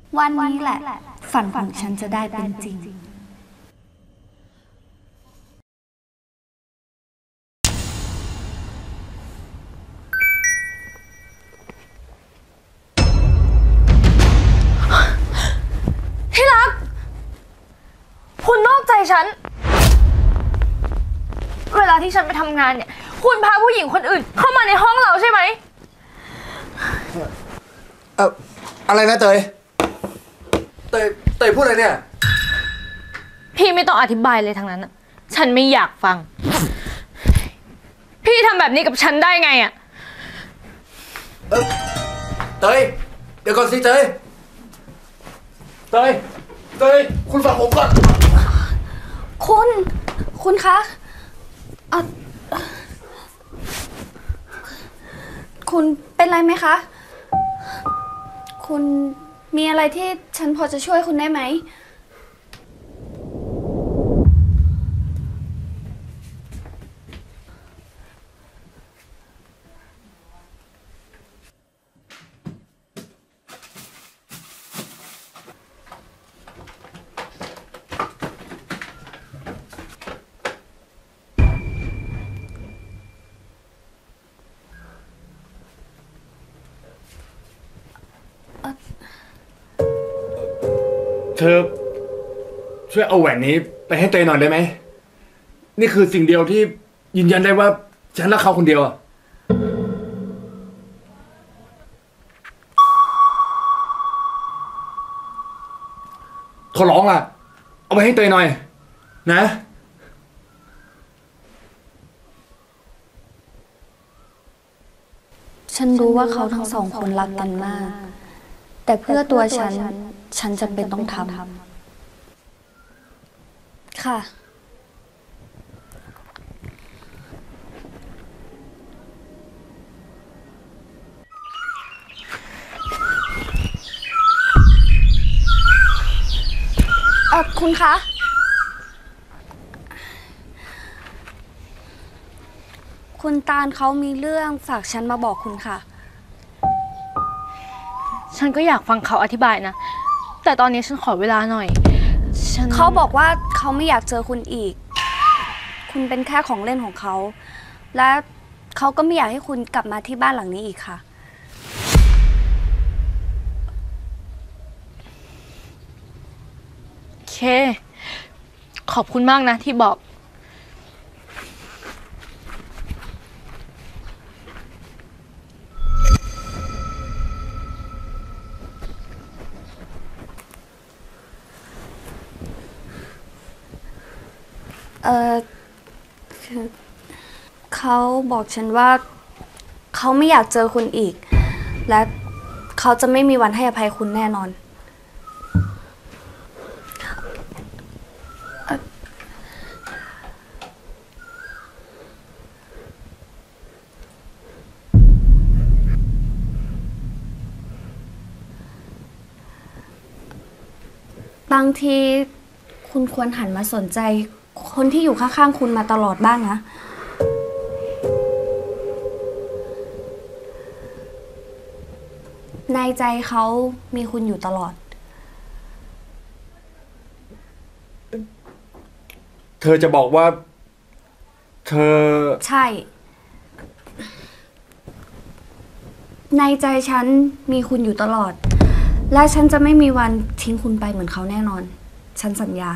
วันนี้แหละ ฝันของฉันจะได้เป็นจริงที่รัก คุณนอกใจฉัน เวลาที่ฉันไปทำงานเนี่ย คุณพาผู้หญิงคนอื่นเข้ามาในห้องเราใช่ไหมเอออะไรนะเตย เตย เตยพูดอะไรเนี่ยพี่ไม่ต้องอธิบายเลยทั้งนั้นอะฉันไม่อยากฟัง พี่ทำแบบนี้กับฉันได้ไงอะเออเตย เดี๋ยวก่อนสิเตย เตย เตย คุณฟังผมก่อนคุณ คุณคะเอ่อคุณเป็นไรไหมคะ คุณมีอะไรที่ฉันพอจะช่วยคุณได้ไหมเธอช่วยเอาแหวนนี้ไปให้เตยหน่อยได้ไหม นี่คือสิ่งเดียวที่ยืนยันได้ว่าฉันรักเขาคนเดียวอะขอร้องล่ะ เอาไปให้เตยหน่อย นะฉันรู้ว่าเขาทั้งสองคนรักกันมาก แต่เพื่อตัวฉัน ฉันจำเป็นต้องทำ ค่ะ เออคุณคะ คุณตาลเขามีเรื่องฝากฉันมาบอกคุณค่ะฉันก็อยากฟังเขาอธิบายนะ แต่ตอนนี้ฉันขอเวลาหน่อย ฉันเขาบอกว่าเขาไม่อยากเจอคุณอีก คุณเป็นแค่ของเล่นของเขา และเขาก็ไม่อยากให้คุณกลับมาที่บ้านหลังนี้อีกค่ะโอเค ขอบคุณมากนะที่บอกเออคือเขาบอกฉันว่าเขาไม่อยากเจอคุณอีก และเขาจะไม่มีวันให้อภัยคุณแน่นอนเอ่อบางทีคุณควรหันมาสนใจคนที่อยู่ข้างๆคุณมาตลอดบ้างนะ ในใจเขามีคุณอยู่ตลอดเธอจะบอกว่า เธอใช่ ในใจฉันมีคุณอยู่ตลอด และฉันจะไม่มีวันทิ้งคุณไปเหมือนเขาแน่นอน ฉันสัญญา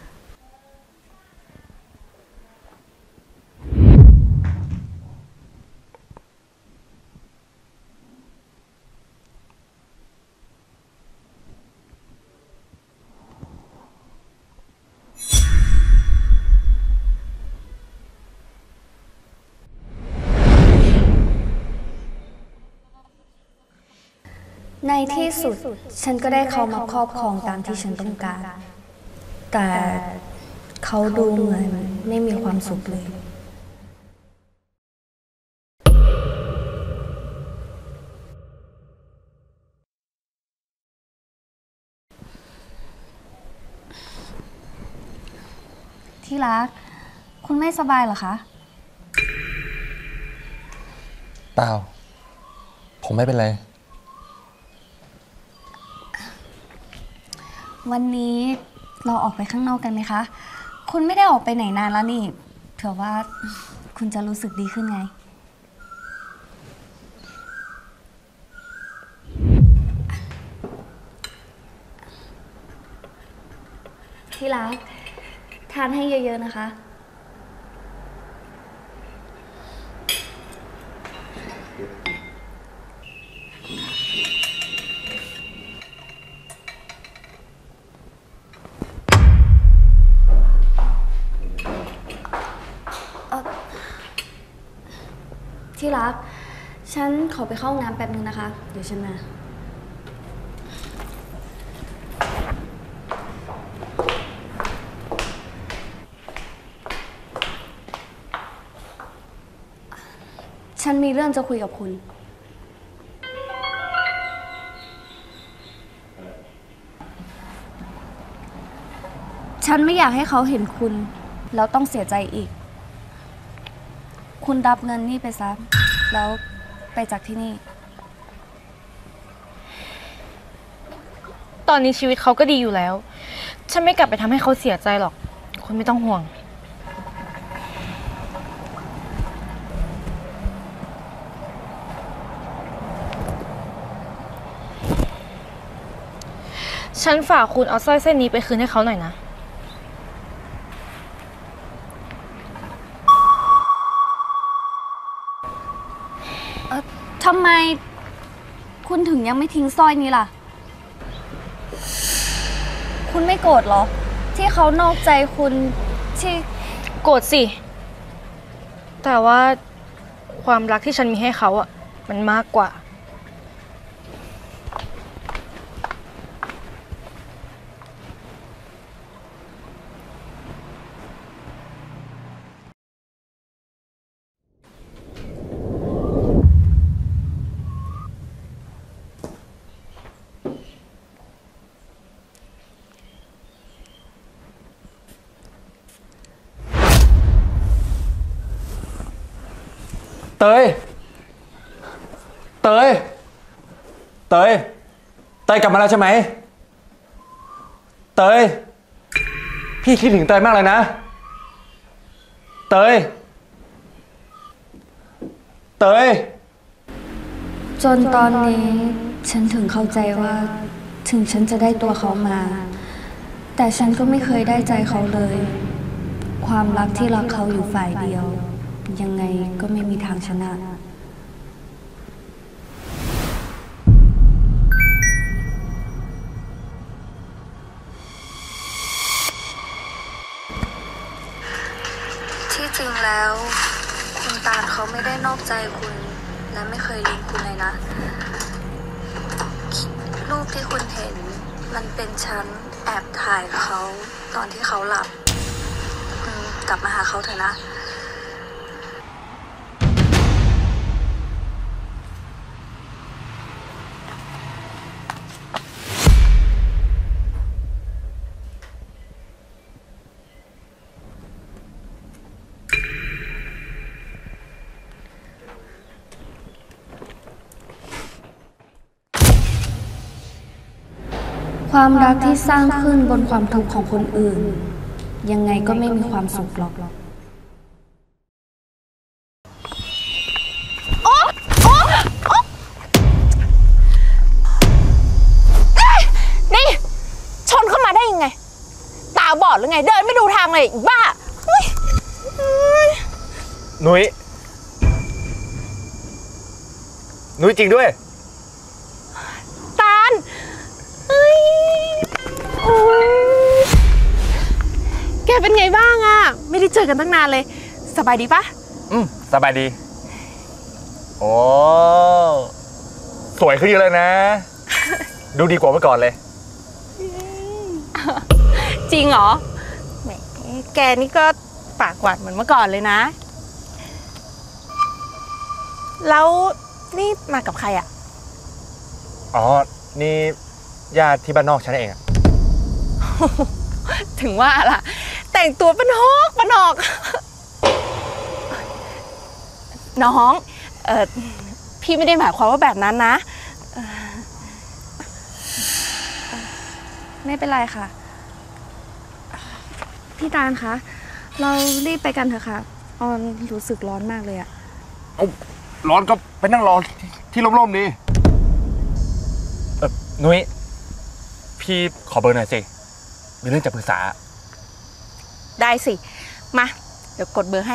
ในที่สุดฉันก็ได้เขามาครอบครองตามที่ฉันต้องการ แต่เขาดูเหมือนไม่มีความสุขเลย ที่รัก คุณไม่สบายเหรอคะเปล่า ผมไม่เป็นไรวันนี้เราออกไปข้างนอกกันไหมคะ คุณไม่ได้ออกไปไหนนานแล้วนี่ เผื่อว่าคุณจะรู้สึกดีขึ้นไง ที่รักทานให้เยอะๆนะคะที่รักฉันขอไปเข้าห้องน้ำแป๊บนึงนะคะเดี๋ยวฉันมาฉันมีเรื่องจะคุยกับคุณฉันไม่อยากให้เขาเห็นคุณแล้วต้องเสียใจอีกคุณรับเงินนี่ไปซะแล้วไปจากที่นี่ตอนนี้ชีวิตเขาก็ดีอยู่แล้วฉันไม่กลับไปทำให้เขาเสียใจหรอกคุณไม่ต้องห่วงฉันฝากคุณเอาสร้อยเส้นนี้ไปคืนให้เขาหน่อยนะเออทำไมคุณถึงยังไม่ทิ้งสร้อยนี้ล่ะคุณไม่โกรธเหรอที่เขานอกใจคุณที่โกรธสิแต่ว่าความรักที่ฉันมีให้เขาอะมันมากกว่าเตย เตย เตย เตยกลับมาแล้วใช่ไหม เตย พี่คิดถึงเตยมากเลยนะ เตย เตยจนตอนนี้ฉันถึงเข้าใจว่าถึงฉันจะได้ตัวเขามา แต่ฉันก็ไม่เคยได้ใจเขาเลย ความรักที่รักเขาอยู่ฝ่ายเดียวยังไงก็ไม่มีทางชนะที่จริงแล้วคุณตาลเขาไม่ได้นอกใจคุณและไม่เคยลืมคุณเลยนะรูปที่คุณเห็นมันเป็นฉันแอบถ่ายเขาตอนที่เขาหลับกลับมาหาเขาเถอะนะความรักที่สร้างขึ้นบนความทุกข์ของคนอื่นยังไงก็ไม่มีความสุขหรอกโอ๊ะโอ๊ะโอ๊ะนี่ชนเข้ามาได้ยังไงตาบอดหรือไงเดินไม่ดูทางเลยอีบ้าหนุ้ยหนุ้ยจริงด้วยตาลเฮ้ยโอ๊ยแกเป็นไงบ้างอะไม่ได้เจอกันตั้งนานเลยสบายดีปะอืมสบายดีโอ้สวยขึ้นเยอะเลยนะ ดูดีกว่าเมื่อก่อนเลยจริงเหรอแหมแกนี่ก็ปากหวานเหมือนเมื่อก่อนเลยนะแล้วนี่มากับใครอะอ๋อนี่ญาติที่บ้านนอกฉันเองอะถึงว่าล่ะแต่งตัวปนอกปนอกน้องเออพี่ไม่ได้หมายความว่าแบบนั้นนะไม่เป็นไรค่ะ พี่ตาลคะ เรารีบไปกันเถอะค่ะ ออนรู้สึกร้อนมากเลยอะเอาร้อนก็ไปนั่งรอที่ร่มๆนี่เออนุ้ยพี่ขอเบอร์หน่อยสิมีเรื่องจะปรึกษาได้สิ มา เดี๋ยวกดเบอร์ให้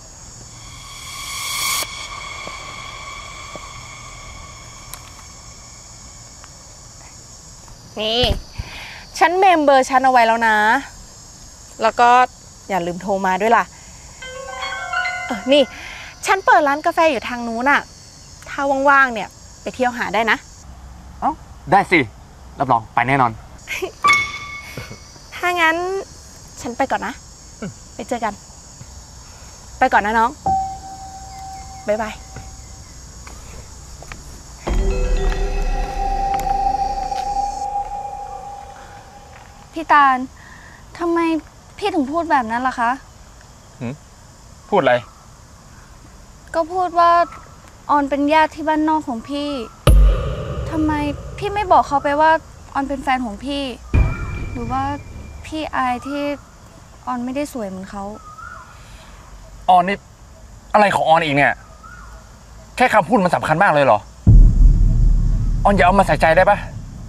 นี่ ฉันเมมเบอร์ฉันเอาไว้แล้วนะ แล้วก็อย่าลืมโทรมาด้วยล่ะ เออ นี่ ฉันเปิดร้านกาแฟอยู่ทางนู้นอะถ้าว่างๆเนี่ย ไปเที่ยวหาได้นะเอ้าได้สิรับรองไปแน่นอนถ้างั้นฉันไปก่อนนะ ไปเจอกัน ไปก่อนนะน้อง บ๊ายบายพี่ตาลทำไมพี่ถึงพูดแบบนั้นล่ะคะพูดอะไรก็พูดว่าออนเป็นญาติที่บ้านนอกของพี่ทำไมพี่ไม่บอกเขาไปว่าออนเป็นแฟนของพี่ หรือว่าพี่อายที่ออนไม่ได้สวยเหมือนเขาออนนี่อะไรของออนอีกเนี่ย แค่คำพูดมันสำคัญมากเลยเหรอ ออนอย่าเอามาใส่ใจได้ปะ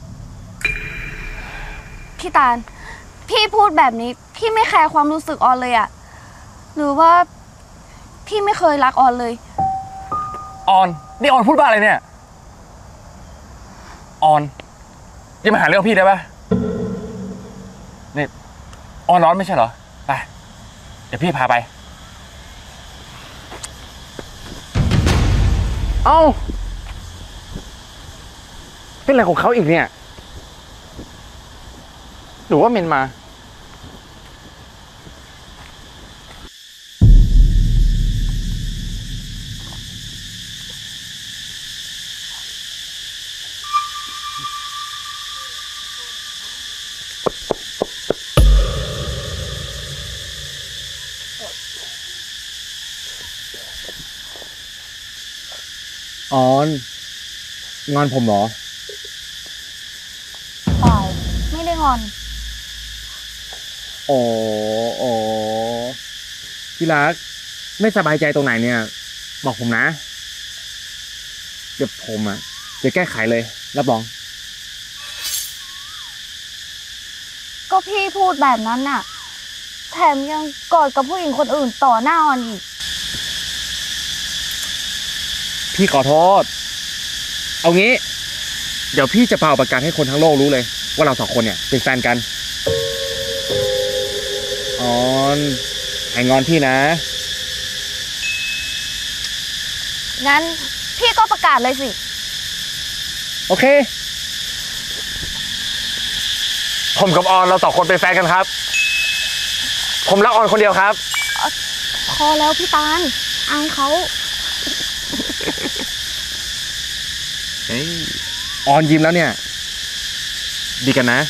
พี่ตาลพี่พูดแบบนี้พี่ไม่แคร์ความรู้สึกออนเลยอะหรือว่าพี่ไม่เคยรักออนเลยออนนี่ออนพูดบ้าอะไรเนี่ย ออนอย่ามาหาเรื่องพี่ได้ปะนี่ออนร้อนไม่ใช่เหรอ ไป เดี๋ยวพี่พาไป เอ้า เป็นอะไรของเขาอีกเนี่ย หรือว่าเมนมา ออนงอนผมเหรอเปล่าไม่ได้งอนอ๋ออ๋อที่รักไม่สบายใจตรงไหนเนี่ย บอกผมนะ เดี๋ยวผมอ่ะจะแก้ไขเลย รับรองก็พี่พูดแบบนั้นน่ะแถมยังกอดกับผู้หญิงคนอื่นต่อหน้าออนอีกพี่ขอโทษ เอางี้ เดี๋ยวพี่จะเป่าประกาศให้คนทั้งโลกรู้เลย ว่าเราสองคนเนี่ยเป็นแฟนกัน ออนให้งอนพี่นะงั้นพี่ก็ประกาศเลยสิโอเค ผมกับออนเราสองคนเป็นแฟนกันครับ ผมรักออนคนเดียวครับพอแล้วพี่ตาลอายเขาเฮ้ยออนยิ้มแล้วเนี่ย ดีกันนะ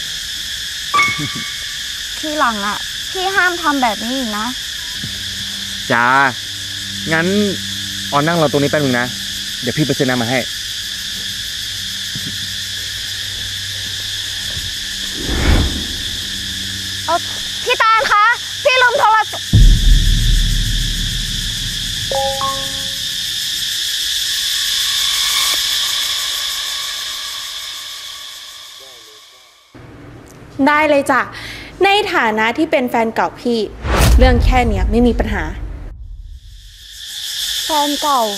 ทีหลังอ่ะ พี่ห้ามทำแบบนี้อีกนะจ้า งั้นออนนั่งรอตรงนี้แป๊บนึงนะ เดี๋ยวพี่ไปซื้อน้ำมาให้เออพี่ตาลคะ พี่ลืมโทรศัพท์ได้เลยจ้ะ ในฐานะที่เป็นแฟนเก่าพี่ เรื่องแค่เนี้ยไม่มีปัญหาแฟนเก่า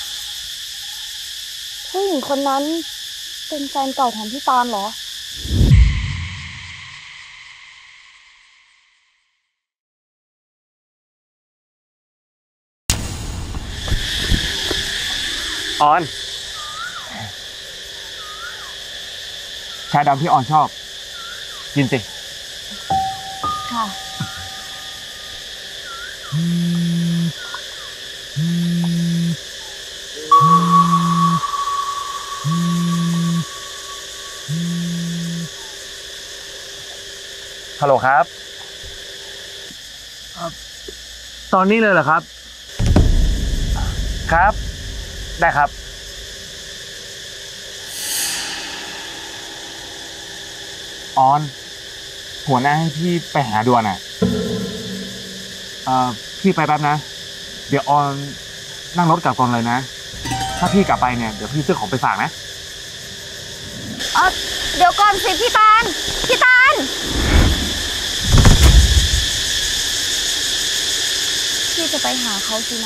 ผู้หญิงคนนั้นเป็นแฟนเก่าของพี่ตาลเหรอออน ชาดำที่ออนชอบ กินสิค่ะฮัลโหลครับ ตอนนี้เลยเหรอครับ ครับ ได้ครับ ออนหัวหน้าให้พี่ไปหาด่วนอ่ะเอ่อพี่ไปแป๊บนะ เดี๋ยวออนนั่งรถกลับก่อนเลยนะ ถ้าพี่กลับไปเนี่ยเดี๋ยวพี่ซื้อของไปฝากนะเออเดี๋ยวก่อนสิพี่ตาล พี่ตาล พี่จะไปหาเขาสินะ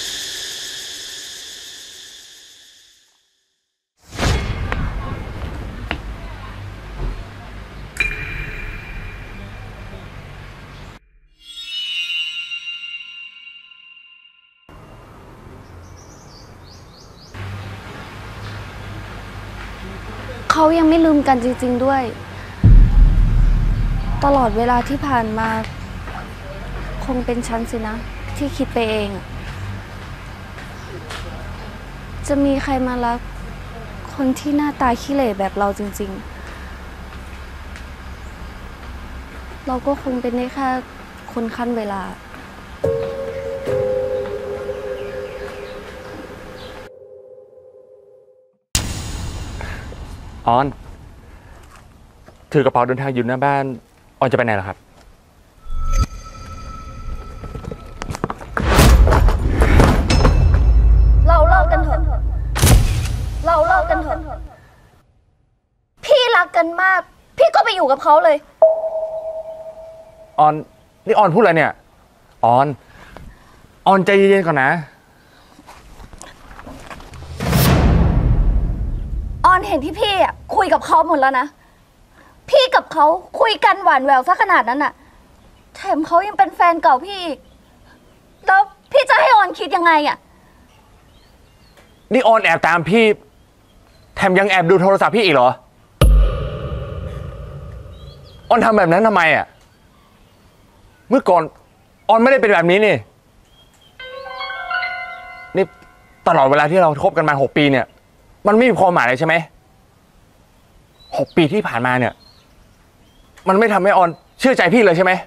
เขายังไม่ลืมกันจริงๆด้วย ตลอดเวลาที่ผ่านมา คงเป็นฉันสินะ ที่คิดไปเองอะจะมีใครมารักคนที่หน้าตาขี้เหร่แบบเราจริงๆ เราก็คงเป็นได้แค่คนขั้นเวลาออน ถือกระเป๋าเดินทางอยู่หน้าบ้าน ออนจะไปไหนล่ะครับเราเลิกกันเถอะ เราเลิกกันเถอะ พี่รักกันมาก พี่ก็ไปอยู่กับเขาเลยออน นี่ออนพูดอะไรเนี่ย ออน ออนใจเย็นๆก่อนนะออนเห็นที่พี่อ่ะคุยกับเขาหมดแล้วนะ พี่กับเขาคุยกันหวานแหววซะขนาดนั้นอ่ะ แถมเขายังเป็นแฟนเก่าพี่อีก แล้วพี่จะให้ออนคิดยังไงอ่ะนี่ออนแอบตามพี่ แถมยังแอบดูโทรศัพท์พี่อีกเหรอ ออนทำแบบนั้นทำไมอ่ะ เมื่อก่อนออนไม่ได้เป็นแบบนี้นี่ นี่ตลอดเวลาที่เราคบกันมาหกปีเนี่ย มันไม่มีความหมายเลยใช่ไหม หกปีที่ผ่านมาเนี่ย มันไม่ทำให้ออนเชื่อใจพี่เลยใช่ไหม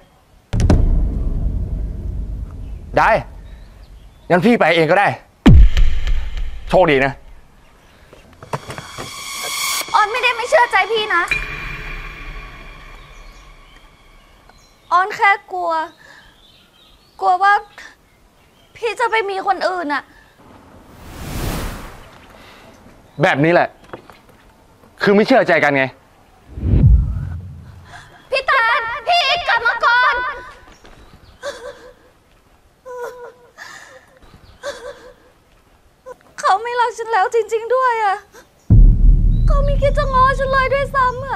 ได้ งั้นพี่ไปเองก็ได้ โชคดีนะออนไม่ได้ไม่เชื่อใจพี่นะ ออนแค่กลัว กลัวว่าพี่จะไปมีคนอื่นอะแบบนี้แหละ คือไม่เชื่อใจกันไงพี่ตาล พี่กลับมาก่อน เขาไม่รักฉันแล้วจริงๆด้วยอะเขาไม่คิดจะง้อฉันเลยด้วยซ้ำอะ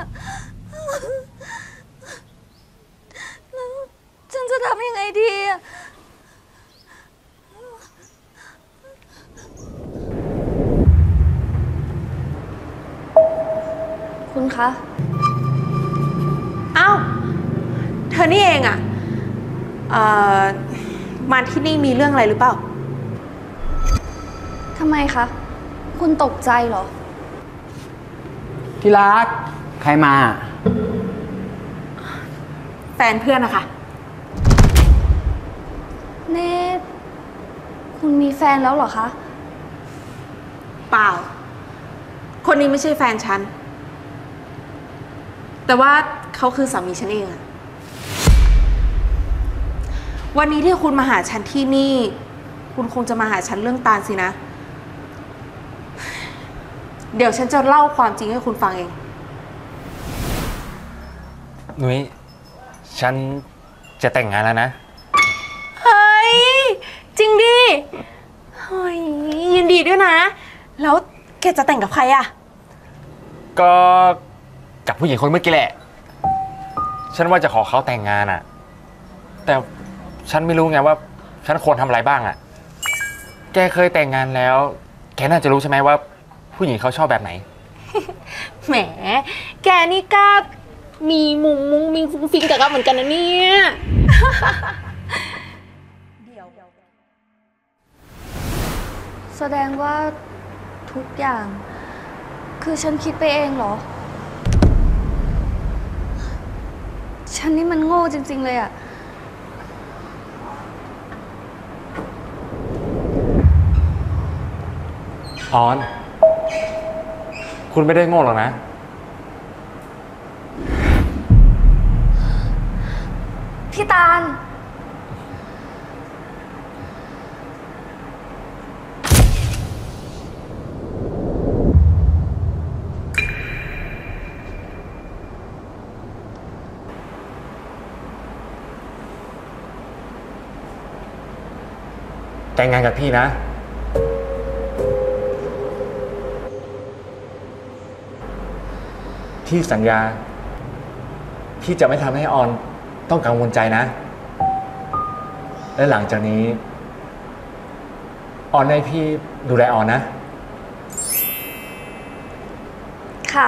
แล้วฉันจะทำยังไงดีอะคุณคะอ้าว เธอนี่เองอะเอ่อ มาที่นี่มีเรื่องอะไรหรือเปล่าทำไมคะ คุณตกใจเหรอที่รัก ใครมาแฟนเพื่อนนะคะเนทคุณมีแฟนแล้วเหรอคะเปล่า คนนี้ไม่ใช่แฟนฉัน แต่ว่าเขาคือสามีฉันเองอะวันนี้ที่คุณมาหาฉันที่นี่ คุณคงจะมาหาฉันเรื่องตาลสินะ เดี๋ยวฉันจะเล่าความจริงให้คุณฟังเองนุ้ย ฉันจะแต่งงานแล้วนะเฮ้ย จริงดิเฮ้ยยินดีด้วยนะ แล้วแกจะแต่งกับใครอะก็กับผู้หญิงคนเมื่อกี้แหละ ฉันว่าจะขอเขาแต่งงานอ่ะ แต่ฉันไม่รู้ไงว่า ฉันควรทำอะไรบ้างอ่ะ แกเคยแต่งงานแล้ว แกน่าจะรู้ใช่ไหมว่า ผู้หญิงเขาชอบแบบไหนแหม แกนี่ก็มีมุงมุงมิงฟุ้งฟิงกับเราเหมือนกันนะเนี่ยแสดงว่าทุกอย่าง คือฉันคิดไปเองเหรอ ฉันนี่มันโง่จริงๆเลยอะออน คุณไม่ได้โง่หรอกนะพี่ตาลแต่งงานกับพี่นะ พี่สัญญา พี่จะไม่ทำให้ออนต้องกังวลใจนะ และหลังจากนี้ ออนให้พี่ดูแลออนนะค่ะ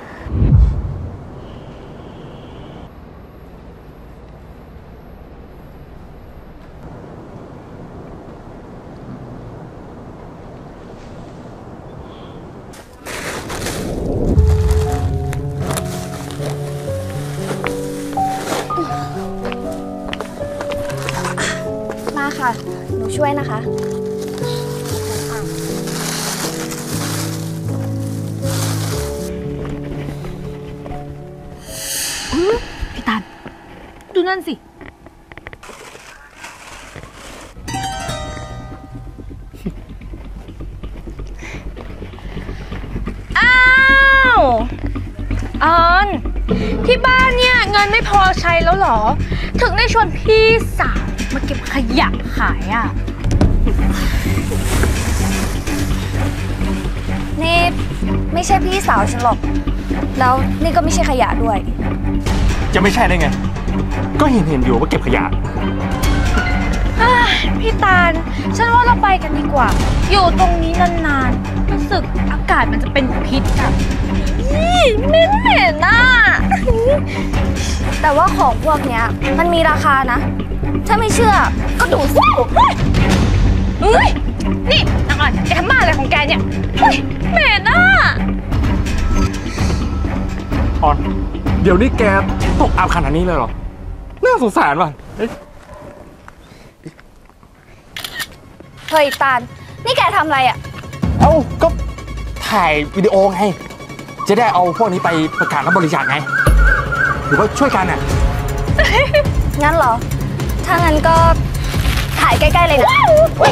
มาค่ะ หนูช่วยนะคะพี่ตาลดูนั่นสิ อ้าวออนที่บ้านเนี่ยเงินไม่พอใช้แล้วเหรอ ถึงได้ชวนพี่สาวมาเก็บขยะขายอ่ะนี่ไม่ใช่พี่สาวฉันหรอก แล้วนี่ก็ไม่ใช่ขยะด้วยจะไม่ใช่ได้ไง ก็เห็นเห็นอยู่ว่าเก็บขยะพี่ตาลฉันว่าเราไปกันดีกว่า อยู่ตรงนี้นานๆรู้สึกอากาศมันจะเป็นพิษอ่ะเหม็นเหม็นน่ะแต่ว่าของพวกเนี้ยมันมีราคานะ ถ้าไม่เชื่อก็ดูสิเฮ้ยนี่นางอ่อนแกทำบ้าอะไรของแกเนี่ยเฮ้ยเหม็นน่ะออน เดี๋ยวนี้แกตกอับขนาดนี้เลยเหรอ น่าสงสารว่ะเฮ้ยตาล นี่แกทำอะไรอ่ะเอ้า ก็ถ่ายวิดีโอไง จะได้เอาพวกนี้ไปประกาศรับบริจาคไง หรือว่าช่วยกันอ่ะงั้นเหรอ ถ้างั้นก็ถ่ายใกล้ๆเลยนะอุ้ย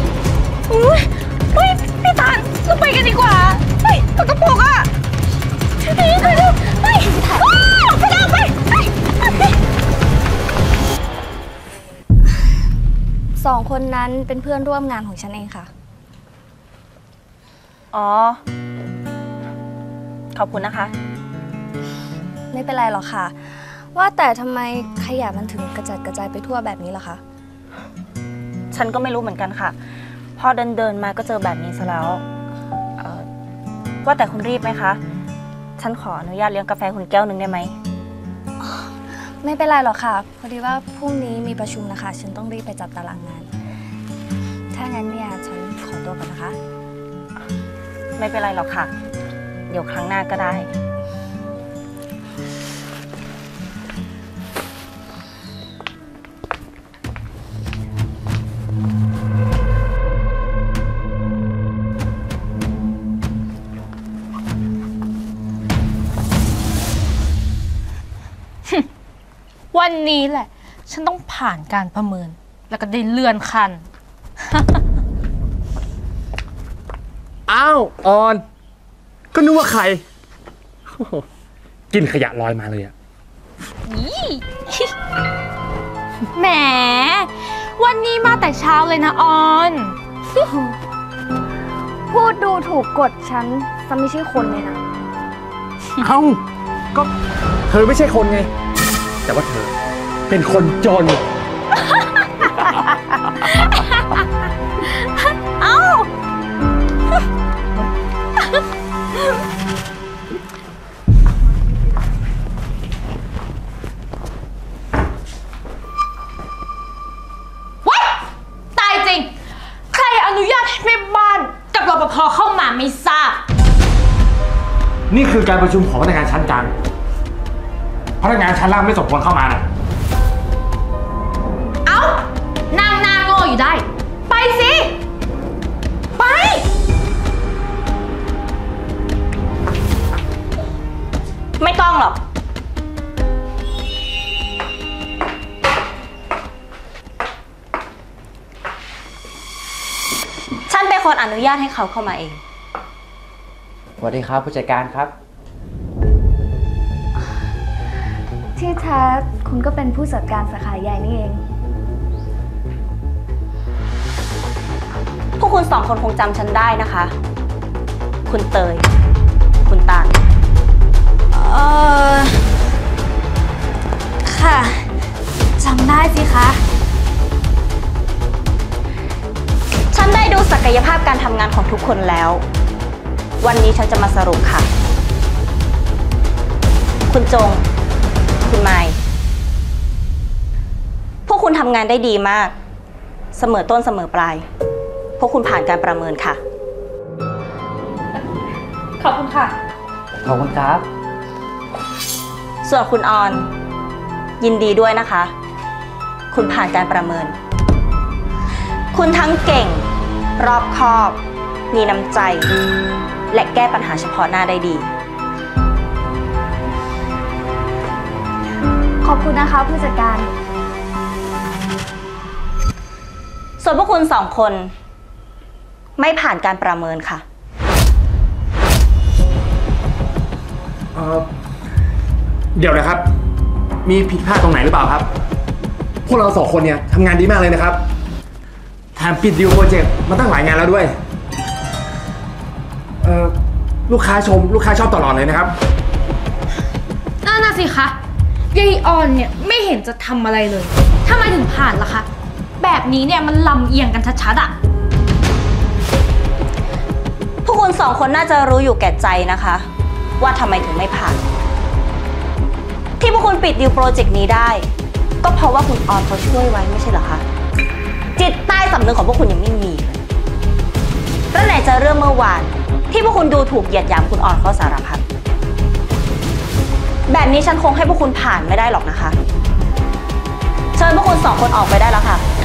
อุ้ยพี่ตาลเราไปกันดีกว่าเฮ้ยตกกระปุกอ่ะไปเร็วไปเร็วไปไปเร็วไปไปสองคนนั้นเป็นเพื่อนร่วมงานของฉันเองค่ะอ๋อ ขอบคุณนะคะไม่เป็นไรหรอกค่ะ ว่าแต่ทำไมขยะมันถึงกระจัดกระจายไปทั่วแบบนี้ล่ะคะฉันก็ไม่รู้เหมือนกันค่ะ พอเดินเดินมาก็เจอแบบนี้ซะแล้วเอ่อว่าแต่คุณรีบไหมคะ ฉันขออนุญาตเลี้ยงกาแฟคุณแก้วหนึ่งได้ไหมไม่เป็นไรหรอกค่ะ พอดีว่าพรุ่งนี้มีประชุมนะคะ ฉันต้องรีบไปจัดตารางงาน ถ้างั้นเนี่ยฉันขอตัวก่อนนะคะไม่เป็นไรหรอกค่ะ เดี๋ยวครั้งหน้าก็ได้วันนี้แหละ ฉันต้องผ่านการประเมิน แล้วก็ได้เลื่อนขั้นอ้าว ออน ก็นึกว่าใคร กินขยะลอยมาเลยอะแหม วันนี้มาแต่เช้าเลยนะออนพูดดูถูกกฎฉันจะไม่ใช่คนเลยนะเอ้า ก็เธอไม่ใช่คนไง แต่ว่าเธอเป็นคนจนเอ้า ว้ายตายจริง ใครอนุญาตให้แม่บ้านกับรปภเข้ามาไม่ทราบนี่คือการประชุมของพนักงานชั้นกลางพนักงานชั้นล่างไม่สมควรเข้ามานะเอ้า นางนางโง่อยู่ได้ ไปสิ ไปไม่ต้องหรอกนุญาตให้เขาเข้ามาเองสวัสดีครับผู้จัดการครับที่แท้คุณก็เป็นผู้จัดการสาขาใหญ่นี่เองพวกคุณสองคนคงจำฉันได้นะคะ คุณเตย คุณตาลเออค่ะจำได้สิคะฉันได้ดูศักยภาพการทำงานของทุกคนแล้ว วันนี้ฉันจะมาสรุปค่ะ คุณจง คุณไมค์พวกคุณทำงานได้ดีมาก เสมอต้นเสมอปลาย พวกคุณผ่านการประเมินค่ะขอบคุณค่ะขอบคุณครับส่วนคุณออน ยินดีด้วยนะคะ คุณผ่านการประเมิน คุณทั้งเก่ง รอบคอบ มีน้ำใจ และแก้ปัญหาเฉพาะหน้าได้ดีขอบคุณนะคะผู้จัดการส่วนพวกคุณสองคน ไม่ผ่านการประเมินค่ะเอ่อเดี๋ยวนะครับ มีผิดพลาดตรงไหนหรือเปล่าครับ พวกเราสองคนเนี่ยทำงานดีมากเลยนะครับแถมปิดดีลโปรเจกต์มาตั้งหลายงานแล้วด้วยเอ่อลูกค้าชมลูกค้าชอบตลอดเลยนะครับนั่นน่ะสิคะยายออนเนี่ยไม่เห็นจะทำอะไรเลยทำไมถึงผ่านล่ะคะ แบบนี้เนี่ยมันลำเอียงกันชัดๆอะพวกคุณสองคนน่าจะรู้อยู่แก่ใจนะคะ ว่าทำไมถึงไม่ผ่าน ที่พวกคุณปิดดีลโปรเจกต์นี้ได้ ก็เพราะว่าคุณออนเขาช่วยไว้ไม่ใช่เหรอคะ จิตใต้สำนึกของพวกคุณยังไม่มีเลยแล้วไหนจะเรื่องเมื่อวาน ที่พวกคุณดูถูกเหยียดหยามคุณออนเขาสารพัดแบบนี้ฉันคงให้พวกคุณผ่านไม่ได้หรอกนะคะ เชิญพวกคุณสองคนออกไปได้แล้วค่ะ